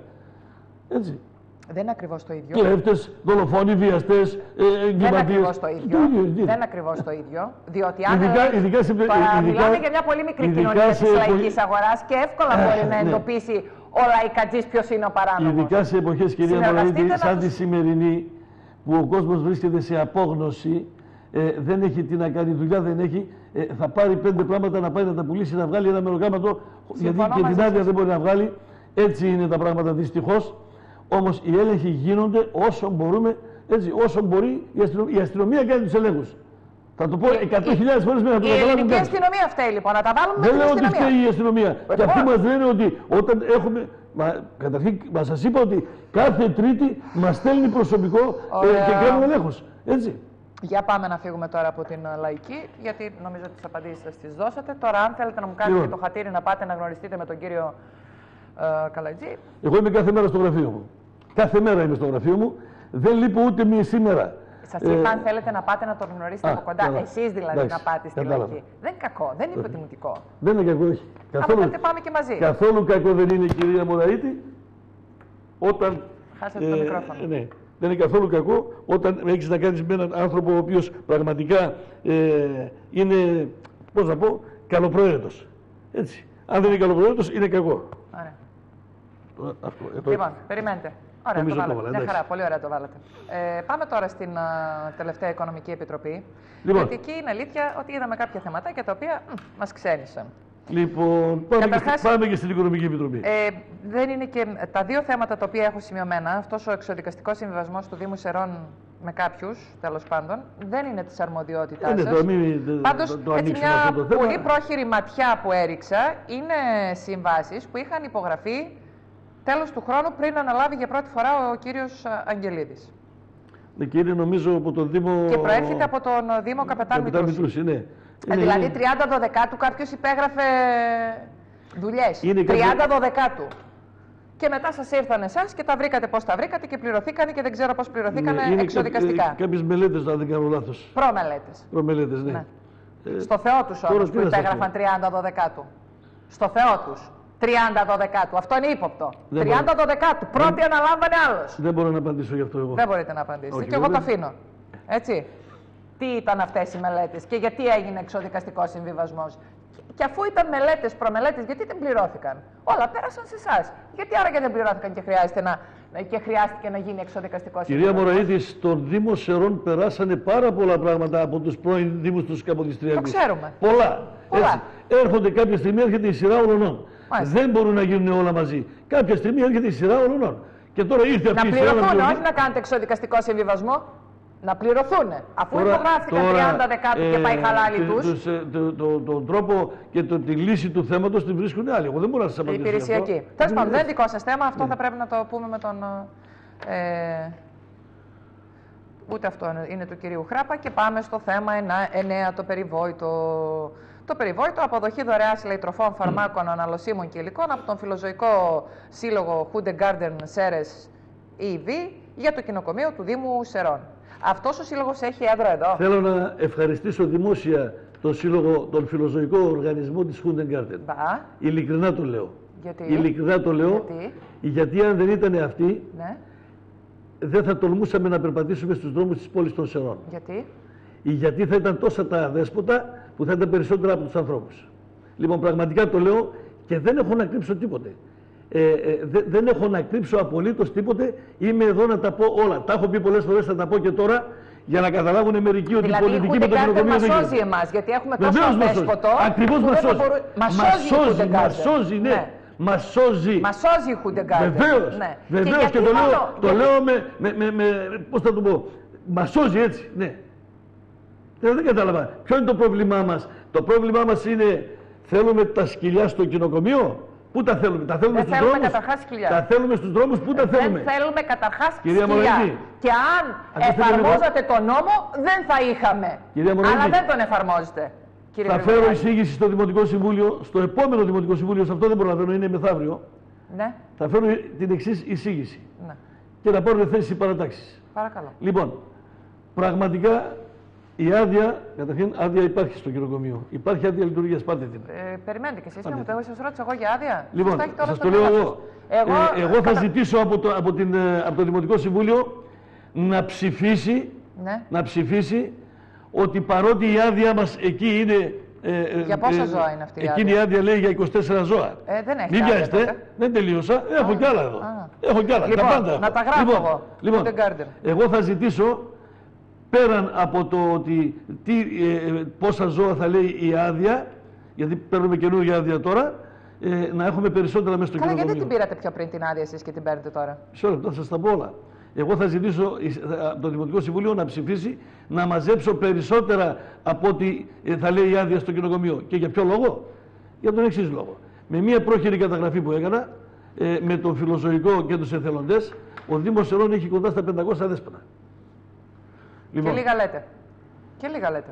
Έτσι. Δεν είναι ακριβώς το ίδιο. Κλέφτες, δολοφόνοι, βιαστές, ε, εγκληματίες. Δεν είναι ακριβώς το ίδιο. Δεν είναι ακριβώς το ίδιο. Διότι αν ειδικά, ειδικά σε, μιλάμε για μια πολύ μικρή κοινωνία της λαϊκής αγοράς και εύκολα μπορεί να εντοπίσει ο λαϊκατζής ποιος είναι ο παράνομος. Ειδικά σε εποχές, κυρία Μοναΐτη, σαν τη σημερινή, που ο κόσμος βρίσκεται σε απόγνωση, ε, δεν έχει τι να κάνει, δουλειά δεν έχει, ε, θα πάρει πέντε πράγματα να πάει να τα πουλήσει, να βγάλει ένα μεροκάματο, γιατί και την άδεια δεν μπορεί να βγάλει. Έτσι είναι τα πράγματα δυστυχώς. Όμως οι έλεγχοι γίνονται όσο μπορούμε, έτσι, όσο μπορεί η αστυνομία, η αστυνομία κάνει τους ελέγχους. Θα το πω εκατό χιλιάδες φορές μέχρι να το καταλάβουν. Η ελληνική αστυνομία φταίει λοιπόν, να τα βάλουμε με την αστυνομία. Δεν λέω ότι φταίει η αστυνομία. Και αυτοί μας λένε ότι όταν έχουμε. Μα, καταρχήν, μα σας είπα ότι κάθε Τρίτη μας στέλνει προσωπικό ε, και κάνουμε ελέγχους. Έτσι. Για πάμε να φύγουμε τώρα από την λαϊκή, γιατί νομίζω ότι τις απαντήσεις σας τις δώσατε. Τώρα, αν θέλετε να μου κάνετε και το χατήρι να πάτε να γνωριστείτε με τον κύριο ε, Καλατζή. Εγώ είμαι κάθε μέρα στο γραφείο μου. Κάθε μέρα είμαι στο γραφείο μου. Δεν λείπω ούτε μία σήμερα. Σας είπα, αν θέλετε να πάτε να τον γνωρίσετε από κοντά, καλά. Εσείς δηλαδή εντάξει, να πάτε στη λαϊκή. Δεν είναι κακό, δεν είναι υποτιμητικό. Δεν είναι κακό, όχι. Καθόλου, αν πάμε και μαζί. Καθόλου κακό δεν είναι, κυρία Μοναΐτη, όταν. Χάσατε ε, το μικρόφωνο. Ε, ναι. Δεν είναι καθόλου κακό όταν έχεις να κάνεις με έναν άνθρωπο ο οποίος πραγματικά ε, είναι, πώς να πω, καλοπροαίρετος. Έτσι. Αν δεν είναι καλοπροαίρετος, είναι κακό. Ωραία. Αυτό, λοιπόν, περιμένετε. Ωραία, το βάλατε. Μια χαρά, πολύ ωραία το βάλατε. Ε, πάμε τώρα στην uh, τελευταία Οικονομική Επιτροπή. Λοιπόν. Γιατί εκεί είναι αλήθεια ότι είδαμε κάποια θεματάκια τα οποία μ, μας ξένησαν. Λοιπόν, πάμε, Καταρχάς, και, πάμε και στην Οικονομική Επιτροπή. Ε, δεν είναι και τα δύο θέματα τα οποία έχω σημειωμένα, αυτός ο εξοδικαστικός συμβιβασμός του Δήμου Σερών με κάποιους, τέλος πάντων, δεν είναι της αρμοδιότητάς είναι, σας. Το, μην, Πάντως, το, το έτσι μια το πολύ πρόχειρη ματιά που έριξα είναι συμβάσεις που είχαν υπογραφεί τέλος του χρόνου πριν αναλάβει για πρώτη φορά ο κύριος Αγγελίδης. Ναι, κύριε, νομίζω από τον Δήμο... Και προέρχεται από τον Δήμο Καπετάν Μητρούση. Ναι. Ε, δηλαδή είναι... τριάντα δωδεκάτου κάποιος υπέγραφε δουλειές. τριάντα δωδεκάτου. Και μετά σας ήρθαν εσάς και τα βρήκατε πώς τα βρήκατε και πληρωθήκανε και δεν ξέρω πώς πληρωθήκανε ναι, εξοδικαστικά. Κά, ε, κάποιες μελέτες, αν δεν κάνω λάθος. Προμελέτες. Προμελέτες, ναι. ναι. Ε, Στο Θεό τους όμως που υπέγραφαν τριάντα δωδεκάτου. Στο Θεό τους. τριάντα δωδεκάτου. Αυτό είναι ύποπτο. τριάντα δωδεκάτου. Πρώτη δεν... αναλάμβανε άλλος. Δεν μπορώ να απαντήσω γι' αυτό εγώ. Δεν μπορείτε να απαντήσετε. Όχι, και εγώ δεν... το αφήνω. Έτσι. Τι ήταν αυτές οι μελέτες και γιατί έγινε εξοδικαστικός συμβιβασμός. Και αφού ήταν μελέτες, προμελέτες, γιατί δεν πληρώθηκαν. Όλα πέρασαν σε εσάς. Γιατί άραγε δεν πληρώθηκαν και, χρειάζεται να, και χρειάστηκε να γίνει εξοδικαστικός συμβιβασμός. Κυρία Μωραήτη, στον Δήμο Σερών περάσανε πάρα πολλά πράγματα από τους πρώην Δήμους του Καποδιστριακούς. Το ξέρουμε. Πολλά. πολλά. Έρχονται κάποια στιγμή, έρχεται η σειρά ολονών. Μάλιστα. Δεν μπορούν να γίνουν όλα μαζί. Κάποια στιγμή έρχεται η σειρά ολονών. Και τώρα ήρθε αυτή η σειρά. Να πληρωθούν, όχι να κάνετε εξοδικαστικό συμβιβασμό. Να πληρωθούν. Αφού τώρα, υπογράφηκαν τριάντα δεκάτου ε, και πάει χαλάλι τους. Τον το, το, το τρόπο και το, τη λύση του θέματος την βρίσκουν άλλοι. Εγώ δεν μπορώ να σας απαντήσω. Υπηρεσιακή. Τέλος πάντων, δεν είναι δικό σας θέμα. Αυτό ναι. θα πρέπει να το πούμε με τον. Ε, ούτε αυτό είναι του κυρίου Χράπα. Και πάμε στο θέμα εννέα, το περιβόητο. Το περιβόητο, αποδοχή δωρεάς ηλεκτροφών φαρμάκων, αναλωσίμων και υλικών από τον Φιλοζωικό Σύλλογο Hundegarten Ceres ι βι για το κοινοκομείο του Δήμου Σερών. Αυτός ο σύλλογος έχει έδρα εδώ. Θέλω να ευχαριστήσω δημόσια τον σύλλογο, τον φιλοζωικό οργανισμό της Hundegarten. Μπα. Ειλικρινά το λέω. Γιατί? Ειλικρινά το λέω. Γιατί? Γιατί αν δεν ήταν αυτοί, ναι. δεν θα τολμούσαμε να περπατήσουμε στους δρόμους της πόλης των Σερών. Γιατί? Γιατί θα ήταν τόσα τα αδέσποτα που θα ήταν περισσότερα από τους ανθρώπους. Λοιπόν, πραγματικά το λέω και δεν έχω να κρύψω τίποτε. Ε, ε, δε, δεν έχω να κρύψω απολύτως τίποτε. Είμαι εδώ να τα πω όλα. Τα έχω πει πολλές φορές, θα τα πω και τώρα για να καταλάβουν μερικοί ότι δηλαδή, η πολιτική με το κοινοκομείο δεν γίνεται. Μας σώζει εμάς, γιατί έχουμε τόσο αδέσποτο. Ακριβώς μας σώζει. Μας σώζει, μας σώζει, ναι. ναι. Μας σώζει. Μας σώζει η Hundegarten. Βεβαίως. Ναι. Βεβαίως και, και το λέω, το λέω με, με, με, με, πώς θα το πω, μας σώζει έτσι, ναι. Δεν κατάλαβα. Ποιο είναι το πρόβλημά μας? Το πρόβλημά μας είναι, θέλουμε τα σκυλιά στο κοινοκομείο. Πού τα θέλουμε? Τα θέλουμε δεν στους θέλουμε δρόμους. Καταρχάς σκυλιά. Τα θέλουμε στους δρόμους. Πού τα δεν θέλουμε? Δεν θέλουμε καταρχάς Κυρία σκυλιά. Μωραήτη. Και αν εφαρμόζατε τον νόμο, δεν θα είχαμε. Κυρία Μωραήτη. Αλλά δεν τον εφαρμόζετε. Κύριε θα Γρηγοράκη. φέρω εισήγηση στο Δημοτικό Συμβούλιο, στο επόμενο Δημοτικό Συμβούλιο, σε αυτό δεν προλαβαίνω, είναι μεθαύριο. Ναι. Θα φέρω την εξής εισήγηση. Ναι. Και να πάρουν θέση οι παρατάξεις. Παρακαλώ. Λοιπόν, πραγματικά η άδεια, καταρχήν άδεια υπάρχει στο κοινοκομείο. Υπάρχει άδεια λειτουργίας, πάρτε την. Ε, περιμένετε και εσείς και μου το σας ρώτησα εγώ για άδεια. Λοιπόν, σας το λέω εγώ. Εγώ, ε, εγώ θα κατα... ζητήσω από το, από, την, από το Δημοτικό Συμβούλιο να ψηφίσει, ναι. να ψηφίσει ότι παρότι η άδεια μας εκεί είναι... Ε, για πόσα ε, ζώα είναι αυτή η άδεια? Εκείνη η άδεια λέει για είκοσι τέσσερα ζώα. Ε, δεν έχει. Μην βιάζετε, δεν τελείωσα. Έχω α, κι άλλα εδώ. Α. Έχω κι άλλα. Λοιπόν, τα πάντα να τα γράφω λοιπόν, εγώ. Λοιπόν, εγώ θα ζητήσω πέραν από το ότι τι, ε, πόσα ζώα θα λέει η άδεια, γιατί παίρνουμε καινούργια άδεια τώρα, ε, να έχουμε περισσότερα μέσα στο κοινωνικό. Καλά, γιατί την πήρατε πιο πριν την άδεια εσείς και την παίρνετε τώρα? Μισό λεπτό, θα σας τα πω όλα. Εγώ θα ζητήσω από το Δημοτικό Συμβούλιο να ψηφίσει να μαζέψω περισσότερα από ό,τι θα λέει η άδεια στο κοινοκομείο. Και για ποιο λόγο? Για τον εξής λόγο. Με μια πρόχειρη καταγραφή που έκανα, ε, με τον Φιλοζωικό και τους εθελοντές, ο Δήμος Σερών έχει κοντά στα πεντακόσια δέσποτα. Λοιπόν, και λίγα λέτε. Και λίγα λέτε.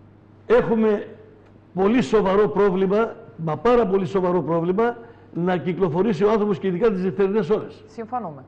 Έχουμε πολύ σοβαρό πρόβλημα, μα πάρα πολύ σοβαρό πρόβλημα, να κυκλοφορήσει ο άνθρωπος και ειδικά τις νυχτερινές ώρες. Συμφωνούμε.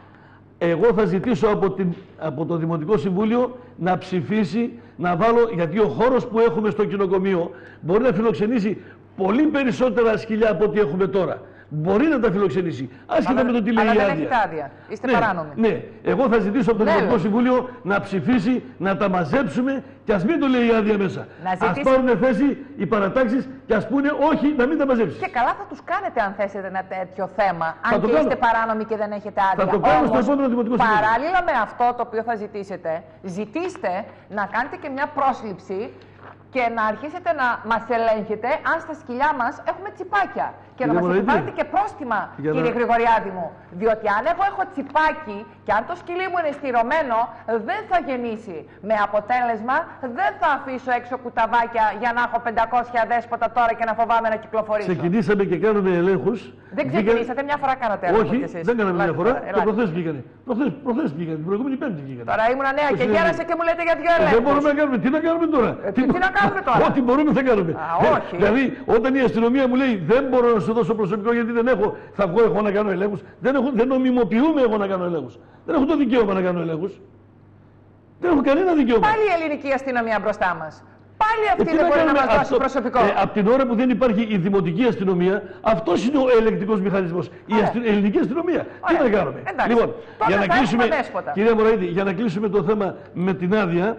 Εγώ θα ζητήσω από, την, από το Δημοτικό Συμβούλιο να ψηφίσει, να βάλω, γιατί ο χώρος που έχουμε στο κοινοκομείο μπορεί να φιλοξενήσει πολύ περισσότερα σκυλιά από ό,τι έχουμε τώρα. Μπορεί να τα φιλοξενήσει, άσχετα με το τι λέει η άδεια. Αλλά δεν έχετε άδεια. Είστε ναι, παράνομοι. Ναι, εγώ θα ζητήσω από το ναι, Δημοτικό Συμβούλιο να ψηφίσει, να τα μαζέψουμε και ας μην το λέει η άδεια μέσα. Ζητήσει... Ας πάρουν θέση οι παρατάξεις και ας πούνε όχι, να μην τα μαζέψει. Και καλά θα τους κάνετε αν θέσετε ένα τέτοιο θέμα, θα αν και κάνω. είστε παράνομοι και δεν έχετε άδεια. Θα το κάνω στο επόμενο Δημοτικό Συμβούλιο. Παράλληλα με αυτό το οποίο θα ζητήσετε, ζητήστε να κάνετε και μια πρόσληψη και να αρχίσετε να μας ελέγχετε αν στα σκυλιά μας έχουμε τσιπάκια. Και να μας επιβάλλετε και πρόστιμα, για κύριε να... Γρηγοριάδη μου. Διότι αν εγώ έχω τσιπάκι και αν το σκυλί μου είναι στηρωμένο, δεν θα γεννήσει. Με αποτέλεσμα, δεν θα αφήσω έξω κουταβάκια για να έχω πεντακόσια δέσποτα τώρα και να φοβάμαι να κυκλοφορήσω. Ξεκινήσαμε και κάνουμε ελέγχους. Δεν ξεκινήσατε, μια φορά κάνατε έλεγχο. Όχι, δεν κάναμε μια φορά. Και προχθές βγήκανε. Προχθές βγήκανε, την προηγούμενη Πέμπτη βγήκανε. Τώρα ήμουν νέα και γέρασε και μου λέτε για δύο ελέγχους. Δεν μπορούμε να κάνουμε. Τι να κάνουμε τώρα. Τι να κάνουμε τώρα. Ό,τι μπορούμε θα κάνουμε. Δηλαδή, όταν η αστυνομία μου λέει δεν μπορώ να σου δώσω προσωπικό γιατί δεν έχω, θα βγω εγώ να κάνω ελέγχους. Δεν, έχω, δεν νομιμοποιούμε εγώ να κάνω ελέγχους. Δεν έχω το δικαίωμα να κάνω ελέγχους. Δεν έχω κανένα δικαίωμα. Πάλι η ελληνική αστυνομία μπροστά μας. Πάλι αυτή ε, δεν μπορεί να μας δώσει αυτό, προσωπικό. Ε, από την ώρα που δεν υπάρχει η δημοτική αστυνομία, αυτός είναι ο ελεγκτικός μηχανισμός. Η αστυ... ελληνική αστυνομία. Ωραία. Τι να κάνουμε. Εντάξει. Λοιπόν, για να, κλείσουμε, κυρία Μωραήτη, για να κλείσουμε το θέμα με την άδεια,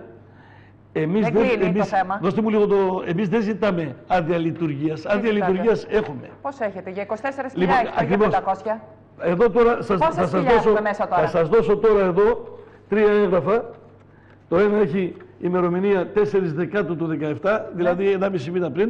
εμείς δεν, δεν, εμείς, εμείς, το θέμα. δώστε μου λίγο το, εμείς δεν ζητάμε άδεια λειτουργίας. Άδεια λειτουργίας έχουμε. Πώς έχετε, για είκοσι τέσσερις χιλιάδες λοιπόν, έχετε για πεντακόσια. Εδώ τώρα σας, θα, σας δώσω, τώρα. θα σας δώσω τώρα εδώ τρία έγγραφα. Το ένα έχει ημερομηνία τέσσερις Δεκάτου του δεκαεπτά, δηλαδή ναι. ενάμιση μήνα πριν,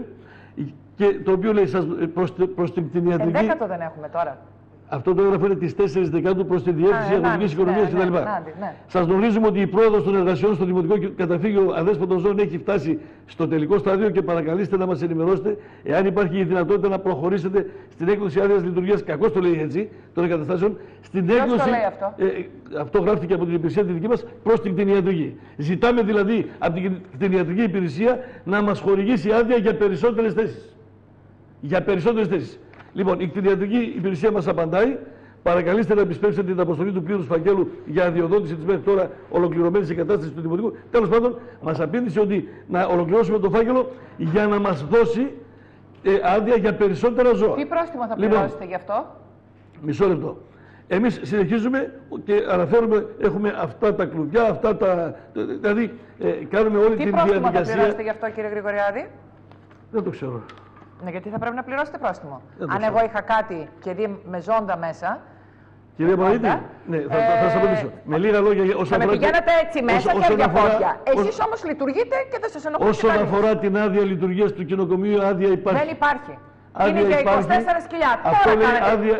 και το οποίο λέει σας, προς, προς την κτηνιατρική... Ενδέκατο δεν έχουμε τώρα. Αυτό το έγγραφο είναι τις τέσσερις Δεκάτου προς τη Διεύθυνση Αγροτικής Οικονομίας ναι, κτλ. Ναι, ναι. Σας γνωρίζουμε ότι η πρόοδος των εργασιών στο Δημοτικό Καταφύγιο Αδέσποτων Ζώων έχει φτάσει στο τελικό στάδιο και παρακαλείστε να μας ενημερώσετε εάν υπάρχει η δυνατότητα να προχωρήσετε στην έκδοση άδειας λειτουργίας. Κακώς το λέει έτσι, των εγκαταστάσεων. Στην Ποιος έκδοση. Το λέει αυτό. Ε, αυτό γράφτηκε από την υπηρεσία τη δική μας προς την κτηνιατρική. Ζητάμε δηλαδή από την κτηνιατρική υπηρεσία να μας χορηγήσει άδεια για περισσότερες θέσεις. Για περισσότερες θέσεις. Λοιπόν, η κτηνιατρική υπηρεσία μας απαντάει. Παρακαλείστε να επισπεύσετε την αποστολή του πλήρους φακέλου για αδειοδότηση της μέχρι τώρα ολοκληρωμένης εγκατάστασης του Δημοτικού. Τέλος πάντων, μας απήντησε ότι να ολοκληρώσουμε το φάκελο για να μας δώσει ε, άδεια για περισσότερα ζώα. Τι πρόστιμο θα πληρώσετε λοιπόν, γι' αυτό? Μισό λεπτό. Εμείς συνεχίζουμε και αναφέρουμε, έχουμε αυτά τα κλουβιά, αυτά τα. Δηλαδή, ε, κάνουμε όλη Τι την διαδικασία. Τι πρόστιμο θα πληρώσετε γι' αυτό, κύριε Γρηγοριάδη? Δεν το ξέρω. Ναι, γιατί θα πρέπει να πληρώσετε πρόστιμο. Αν εγώ είχα κάτι και δει με ζώντα μέσα. Κυρία Μωραήτη, ναι, θα, ε, θα σας απαντήσω. Με λίγα λόγια, όσον θα με πηγαίνατε έτσι μέσα όσο, χέρια πόδια. Εσείς ως, όμως λειτουργείτε και δεν σας ενοχλείτε. Όσον αφορά την άδεια λειτουργίας του κοινοκομείου, άδεια υπάρχει. Δεν υπάρχει. Άδεια είναι για είκοσι τέσσερις χιλιάδες. Αυτό λέει άδεια,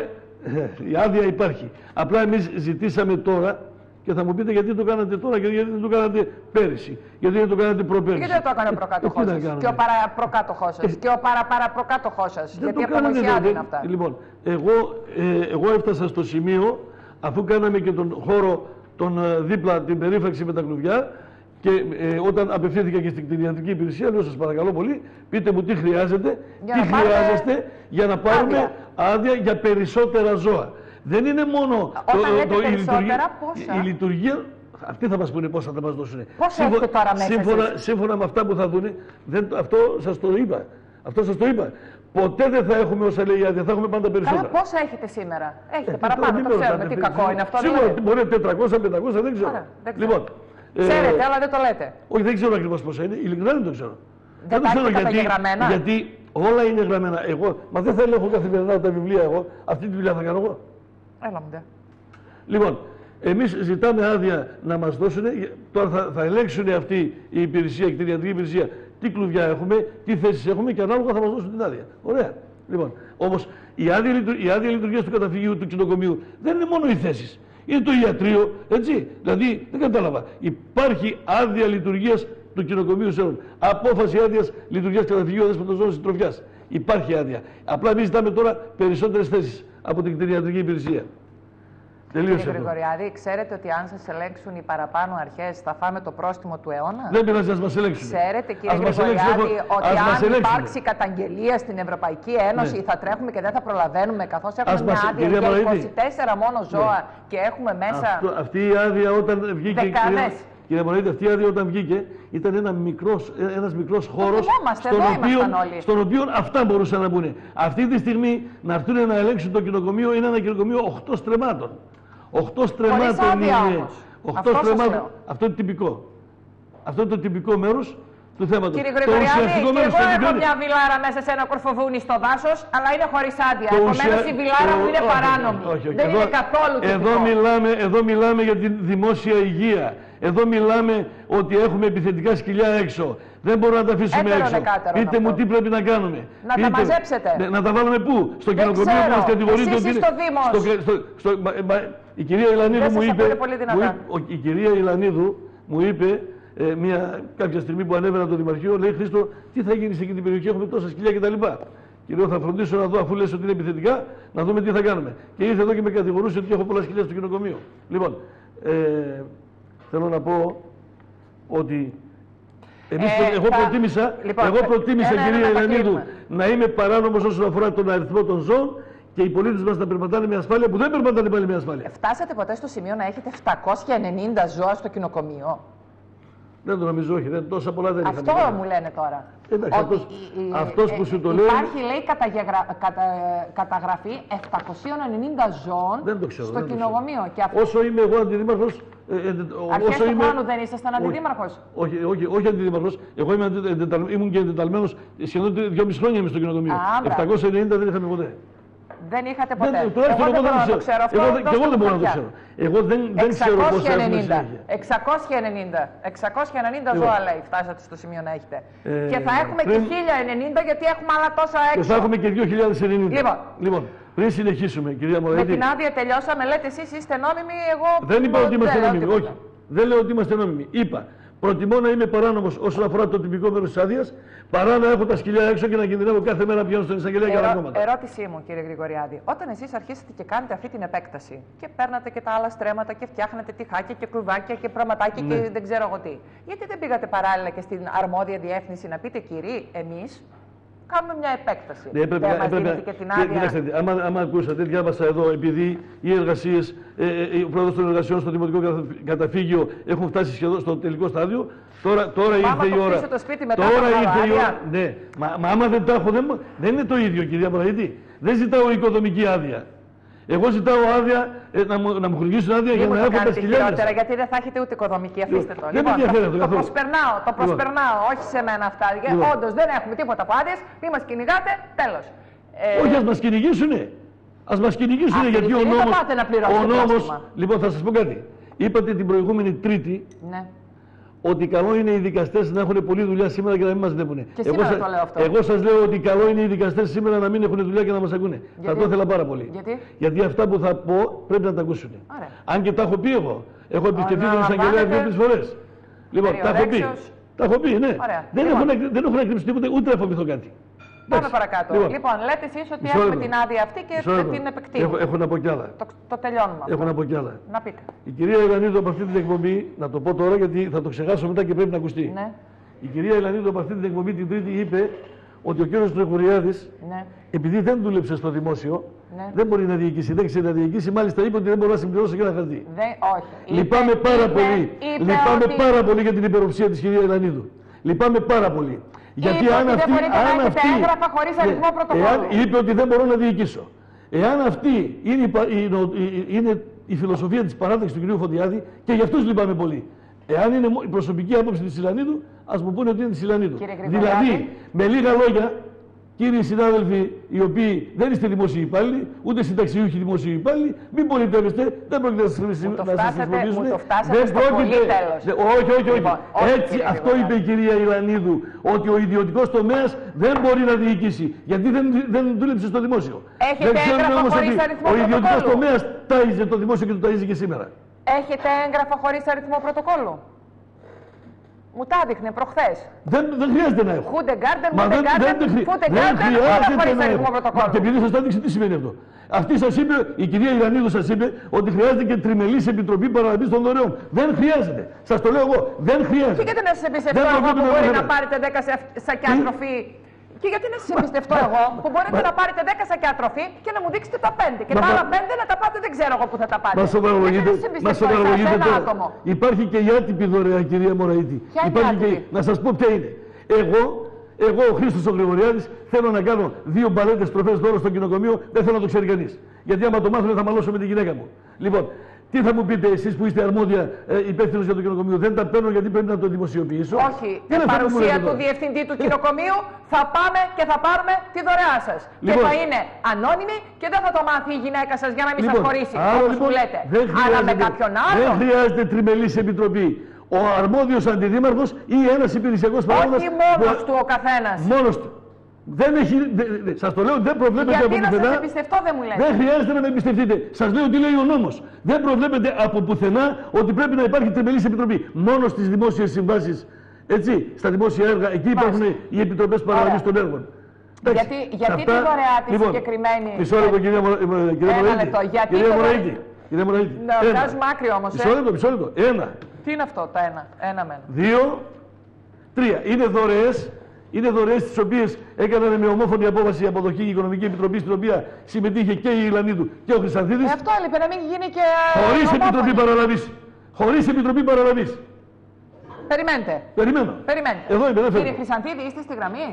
η άδεια υπάρχει. Απλά εμείς ζητήσαμε τώρα και θα μου πείτε γιατί το κάνατε τώρα και γιατί δεν το κάνατε πέρυσι. Γιατί δεν το κάνατε προπέρυσι. Γιατί δεν το έκανε ο προκάτοχός σας και ο παραπροκάτοχός σας και ο παραπαραπροκάτοχός σας. Γιατί από τα Μοσιάδη είναι αυτά. Λοιπόν, εγώ, ε, εγώ έφτασα στο σημείο, αφού κάναμε και τον χώρο τον δίπλα, την περίφραξη με τα κλουβιά, και ε, όταν απευθύνθηκα και στην κτηνιατρική υπηρεσία, λέω σας παρακαλώ πολύ, πείτε μου τι χρειάζεται, για τι πάρετε... χρειάζεστε για να πάρουμε άδεια. άδεια για περισσότερα ζώα. Δεν είναι μόνο όταν το, λέτε το, περισσότερα, η, λειτουργία, πόσα? η λειτουργία. Αυτοί θα μας πούνε πόσα θα μας δώσουν. Πόσα έχετε τώρα μέσα σύμφωνα, σύμφωνα με αυτά που θα δουν, δεν, αυτό σας το είπα. Αυτό σας το είπα. Ποτέ δεν θα έχουμε όσα λέει η άδεια, θα έχουμε πάντα περισσότερα. Καλά, πόσα έχετε σήμερα? Έχετε ε, παραπάνω, το, το ξέρουμε. Τι κακό είναι αυτό. Σίγουρα μπορεί τετρακόσια πεντακόσια, δεν ξέρω. Άρα, δεν ξέρω. Λοιπόν, ξέρετε, ε, αλλά δεν το λέτε. Όχι, δεν ξέρω ακριβώς πόσα είναι. Ειλικρινά δεν το ξέρω. Δεν, δεν το ξέρω γιατί, γιατί όλα είναι γραμμένα. Εγώ, μα δεν θα ελέγχω καθημερινά τα βιβλία εγώ. Αυτή τη δουλειά θα κάνω εγώ. Έλα μου δε. Λοιπόν, εμείς ζητάμε άδεια να μας δώσουν, τώρα θα, θα ελέγξουν αυτή η υπηρεσία, η κτηνιατρική υπηρεσία, τι κλουβιά έχουμε, τι θέσεις έχουμε και ανάλογα θα μας δώσουν την άδεια. Ωραία. Λοιπόν, όμως η άδεια, η άδεια λειτουργίας του καταφυγίου, του κοινοκομείου δεν είναι μόνο οι θέσεις. Είναι το ιατρείο, έτσι. Δηλαδή, δεν κατάλαβα. Υπάρχει άδεια λειτουργίας του κοινοκομείου Ζώων. Απόφαση άδειας λειτουργίας καταφυγίου Αδέσποτων Ζώων συντροφιάς. Υπάρχει άδεια. Απλά εμείς ζητάμε τώρα περισσότερες θέσεις από την κτηνιατρική υπηρεσία. Τελείωσε. Κύριε Γρηγοριάδη, ξέρετε ότι αν σας ελέγξουν οι παραπάνω αρχές θα φάμε το πρόστιμο του αιώνα? Δεν πειράζει, ας μας ελέγξουν. Ξέρετε, κύριε Γρηγοριάδη, ότι αν υπάρξει καταγγελία στην Ευρωπαϊκή Ένωση ναι. θα τρέχουμε και δεν θα προλαβαίνουμε, καθώς έχουμε μια άδεια για είκοσι τέσσερα μόνο ζώα ναι. και έχουμε μέσα. Αυτό, αυτή η άδεια όταν βγήκε. Δεκάδες. Κύριε Μωραήτη, αυτή η άδεια όταν βγήκε ήταν ένα μικρός, ένας μικρός χώρος στον οποίο, στον οποίο αυτά μπορούσαν να μπουν. Αυτή τη στιγμή να έρθουν να ελέγξουν το κοινοκομείο είναι ένα κοινοκομείο οκτώ στρεμμάτων. οκτώ στρεμμάτων είναι. οκτώ στρεμμάτων. Αυτό είναι τυπικό. Αυτό είναι το τυπικό μέρος του θέματος. Κύριε Γρηγοριάδη, και εγώ έχω μια βιλάρα μέσα σε ένα κορφοβούνι στο δάσος, αλλά είναι χωρίς άδεια. Επομένως η βιλάρα μου είναι παράνομη. Δεν είναι καθόλου τυπικό. Εδώ μιλάμε για τη δημόσια υγεία. Εδώ μιλάμε ότι έχουμε επιθετικά σκυλιά έξω. Δεν μπορούμε να τα αφήσουμε Έτερον έξω. Εκάτερον Πείτε αυτό. μου τι πρέπει να κάνουμε. Να Πείτε, τα μαζέψετε. Ναι, να τα βάλουμε πού? Στο δεν κοινοκομείο που μας κατηγορείτε ότι είναι. Στο Δήμος. Στο, στο, στο, μα, η κυρία Ιλανίδου μου είπε, μου είπε ο, η κυρία Ιλανίδου μου είπε ε, μια, κάποια στιγμή που ανέβαινα το Δημαρχείο, λέει Χρήστο, τι θα γίνει σε εκείνη την περιοχή, έχουμε τόσα σκυλιά κτλ. Και λέω θα φροντίσω να δω, αφού λες ότι είναι επιθετικά, να δούμε τι θα κάνουμε. Και ήρθε εδώ και με κατηγορούσε ότι έχω πολλά σκυλιά στο κοινοκομείο. Λοιπόν, ε, θέλω να πω ότι εμείς, ε, εγώ, θα... προτίμησα, λοιπόν, εγώ προτίμησα, ένα, κυρία Ιλανίδου, να είμαι παράνομος όσον αφορά τον αριθμό των ζώων και οι πολίτες μας να περπατάνε με ασφάλεια που δεν περπατάνε πάλι με ασφάλεια. Φτάσατε ποτέ στο σημείο να έχετε επτακόσια ενενήντα ζώα στο κοινοκομείο? Δεν το νομίζω, όχι. Δεν, τόσα πολλά δεν Αυτό είχαν. μου λένε τώρα. Εντάξει, αυτός, η, η, αυτός που σου το λέει... Υπάρχει, λέει, καταγεγρα... κατα... καταγραφή επτακόσιων ενενήντα ζώων στο κοινοβομείο. Αυτό... Όσο είμαι εγώ αντιδήμαρχος... Ε, ε, Αρχές του είμαι... χρόνου δεν ήσασταν αντιδήμαρχος. Όχι, όχι, όχι αντιδήμαρχος. Εγώ είμαι αντι... εντεταλ... ήμουν και εντεταλμένος σχεδόν δυόμιση χρόνια είμαι στο κοινοβομείο. επτακόσια ενενήντα δεν είχαμε ποτέ. Δεν είχατε ποτέ. Δεν, εγώ δεν μπορώ να το ξέρω αυτό. Εγώ, και εγώ δεν μπορώ να το ξέρω. Εγώ δεν, δεν ξέρω πώς έχουμε συνέχεια. εξακόσια ενενήντα. εξακόσια ενενήντα ζώα λέει, φτάσατε στο σημείο να έχετε. Ε, και θα έχουμε πριν... και χίλια ενενήντα γιατί έχουμε άλλα τόσα έξω. Και θα έχουμε και δύο χιλιάδες ενενήντα. Λοιπόν, λοιπόν πριν συνεχίσουμε, κυρία Μωραήτη. Με την άδεια τελειώσαμε, λέτε εσείς είστε νόμιμοι, εγώ... Δεν είπα ότι είμαστε νόμιμοι, όχι. Δεν λέω ότι είμαστε νόμιμοι. Είπα, προτιμώ να είμαι παράνομος όσον αφορά το τυπικό μέρος της άδειας, παρά να έχω τα σκυλιά έξω και να κινδυνεύω κάθε μέρα πηγαίνω στον εισαγγελέα για ραγμάματα. Ερώτησή μου, κύριε Γρηγοριάδη, όταν εσείς αρχίσετε και κάνετε αυτή την επέκταση και παίρνατε και τα άλλα στρέμματα και φτιάχνετε τυχάκια και κλουβάκια και πρωματάκια ναι. και δεν ξέρω εγώ τι, γιατί δεν πήγατε παράλληλα και στην αρμόδια διεύθυνση να πείτε, κύριοι, εμείς κάνουμε μια επέκταση. Ναι, έπρεπε, δεν μας έπρεπε, δίνετε και την άδεια. Κοιτάξτε, άμα, άμα ακούσατε, διάβασα εδώ, επειδή οι εργασίες, ε, ε, ο πρόεδρος των εργασιών στο Δημοτικό Καταφύγιο έχουν φτάσει σχεδόν στο τελικό στάδιο. Τώρα, τώρα ήρθε η ώρα. Το σπίτι μετά τώρα ήρθε η ώρα. Ναι, μα, μα άμα δεν τα έχω, δεν, δεν είναι το ίδιο, κυρία Μωραήτη. Δεν ζητάω οικοδομική άδεια. Εγώ ζητάω άδεια, ε, να, μου, να μου χορηγήσουν άδεια για να έχω τα σκυλιά χειρότερα, γιατί δεν θα έχετε ούτε οικοδομική, αφήστε το. Δεν λοιπόν, με το, το, το προσπερνάω, το προσπερνάω, όχι σε μένα αυτά. Λοιπόν. Όντως δεν έχουμε τίποτα από άδειες, μη μας κυνηγάτε, τέλος. Ε... Όχι, ας μας κυνηγήσουνε. Ας μας κυνηγήσουνε, γιατί ο νόμος... Ο νόμος, λοιπόν, θα σας πω κάτι. Είπατε την προηγούμενη Τρίτη, ναι. ότι καλό είναι οι δικαστές να έχουν πολλή δουλειά σήμερα και να μην μας βλέπουν. Και σήμερα εγώ, το λέω αυτό. Εγώ σας λέω ότι καλό είναι οι δικαστές σήμερα να μην έχουν δουλειά και να μας ακούνε. Γιατί? Θα το ήθελα πάρα πολύ. Γιατί? Γιατί αυτά που θα πω πρέπει να τα ακούσουν. Άρα. Αν και τα έχω πει εγώ. Έχω επισκεφτεί τον εισαγγελέα δύο-τρεις φορές. Λοιπόν, τα έχω πει. Τα έχω πει, ναι. Δεν λοιπόν. έχουν, δεν έχουν κρύψει τίποτε, ούτε να φοβηθώ κάτι. Πάμε παρακάτω. Λοιπόν, λοιπόν λέτε εσείς ότι έχουμε την άδεια αυτή και την επεκτείνουμε. Έχω, έχω να πω κι άλλα. Το, το τελειώνουμε. Έχω να πω κι άλλα. Να πείτε. Η κυρία Ιλανίδου από αυτή την εκπομπή, να το πω τώρα γιατί θα το ξεχάσω μετά και πρέπει να ακουστεί. Ναι. Η κυρία Ιλανίδου από αυτή την εκπομπή την Τρίτη είπε ότι ο κύριος Γρηγοριάδης, ναι. επειδή δεν δούλεψε στο δημόσιο, ναι. δεν μπορεί να διοικήσει, δεν ξέρει να διοικήσει, μάλιστα είπε ότι δεν μπορεί να συμπληρώσει και ένα χαρτί. Δεν, όχι. Λυπάμαι είπε, πάρα είπε, πολύ. Είπε Λυπάμαι ότι... πάρα πολύ για την υπεροψία της κυρία Ιλανίδου. Λυπάμαι πάρα πολύ. Γιατί είπε αν ότι αυτή, δεν μπορείτε αν να αυτή, έχετε έγγραφα χωρίς ναι, αριθμό πρωτοκόλλου. Εάν, είπε ότι δεν μπορώ να διοικήσω. Εάν αυτή είναι η, η, είναι η φιλοσοφία της παράταξης του κ. Φωτιάδη, και για αυτούς λυπάμαι πολύ. Εάν είναι η προσωπική άποψη της Ιλανίδου, ας μου πούνε ότι είναι της Ιλανίδου. Δηλαδή, με λίγα λόγια, κύριοι συνάδελφοι, οι οποίοι δεν είστε δημόσιοι υπάλληλοι, ούτε συνταξιούχοι δημόσιοι υπάλληλοι, μην πολιτεύεστε, δεν πρόκειται να σας χρησιμοποιήσουν. Δεν πρόκειται. Όχι, όχι, όχι. Λοιπόν, έτσι, αυτό είπε η κυρία Ιλανίδου, ότι ο ιδιωτικός τομέας δεν μπορεί να διοικήσει, γιατί δεν, δεν δούλεψε στο δημόσιο. Έχετε έγγραφα χωρίς αριθμό ο ιδιωτικός τομέας τάιζε το δημόσιο και το ταΐζει και σήμερα. Έχετε έγγραφα χωρίς αριθμό πρωτοκόλλου. Μου τα έδειχνε προχθές. Δεν, δεν χρειάζεται να έχω. Χούντεγκάρντεν, Μούντεγκάρντεν, Φούντεγκάρντεν, όλα χωρίς αριθμό πρωτοκόλλου. Και επειδή σας το έδειξε, τι σημαίνει αυτό. Αυτή σας είπε, η κυρία Ιλανίδου σας είπε ότι χρειάζεται και τριμελής επιτροπή παραλαβής των δωρεών. Δεν χρειάζεται. Σας το λέω εγώ. Δεν χρειάζεται. Και γιατί να σας εμπιστευτώ εγώ που μπορεί να πάρετε δέκα σακιά τροφή. Και γιατί να σας εμπιστευτώ εγώ που μπορείτε να πάρετε δέκα σακιά τροφή και να μου δείξετε τα πέντε. Και τα άλλα πέντε να τα πάτε δεν ξέρω εγώ που θα τα πάτε. Μας σοβαρολογείτε τώρα. Υπάρχει και η άτυπη δωρεά, κυρία Μωραήτη. Υπάρχει και... Να σας πω ποια είναι. Εγώ, εγώ ο Χρήστος ο Γρηγοριάδης, θέλω να κάνω δύο μπαλέτες τροφές δώρο στο κοινοκομείο, δεν θέλω να το ξέρει κανείς. Γιατί άμα το μάθω θα μαλώσω με τη γυναίκα μου. Λοιπόν, τι θα μου πείτε εσείς που είστε αρμόδια ε, υπεύθυνος για το κοινοκομείο, δεν τα παίρνω γιατί πρέπει να το δημοσιοποιήσω. Όχι, η παρουσία του διευθυντή του κοινοκομείου θα πάμε και θα πάρουμε τη δωρεά σας. Λοιπόν, και θα είναι ανώνυμη και δεν θα το μάθει η γυναίκα σας για να μην λοιπόν, σας χωρίσει, όπως λοιπόν, μου λέτε. Αλλά με κάποιον άλλο. Δεν χρειάζεται τριμελής επιτροπή. Ο αρμόδιος αντιδήμαρχος ή ένας υπηρεσιακός παράγοντας. Όχι μόνος του ο καθένας. Μόνος του. Δεν έχει, δε, δε, σας το λέω, δεν προβλέπεται γιατί από πουθενά. Γιατί να σας εμπιστευτώ δεν μου λέτε. Δεν χρειάζεται να με εμπιστευτείτε. Σας λέω τι λέει ο νόμος. Δεν προβλέπεται από πουθενά ότι πρέπει να υπάρχει τριμελής επιτροπή. Μόνο στις δημόσιες συμβάσεις, έτσι, στα δημόσια έργα, εκεί υπάρχουν οι επιτροπές παραλαβής των έργων. Γιατί, γιατί αυτά, τη δωρεά τη λοιπόν, συγκεκριμένη. Μισό λεπτό, κυρία Μωραήτη. Κυρία Μωραήτη. Να βγάζουμε άκρη όμως. Μισό λεπτό, μισό λεπτό. Ένα. Τι είναι αυτό τα ένα, ένα μένα. Δύο, τρία. Είναι δωρεές. Είναι δωρεές τις οποίες έκαναν με ομόφωνη απόφαση η Αποδοχή η Οικονομική Επιτροπή, στην οποία συμμετείχε και η Ιλανίδου και ο Χρυσανθίδης. Ε, αυτό έλειπε να μην γίνει και. Χωρίς επιτροπή παραλαβής. Χωρίς επιτροπή παραλαβής. Περιμένετε. Περιμένω. Περιμένετε. Εδώ είμαι, δεν φεύγω. Κύριε Χρυσανθίδη, είστε στη γραμμή.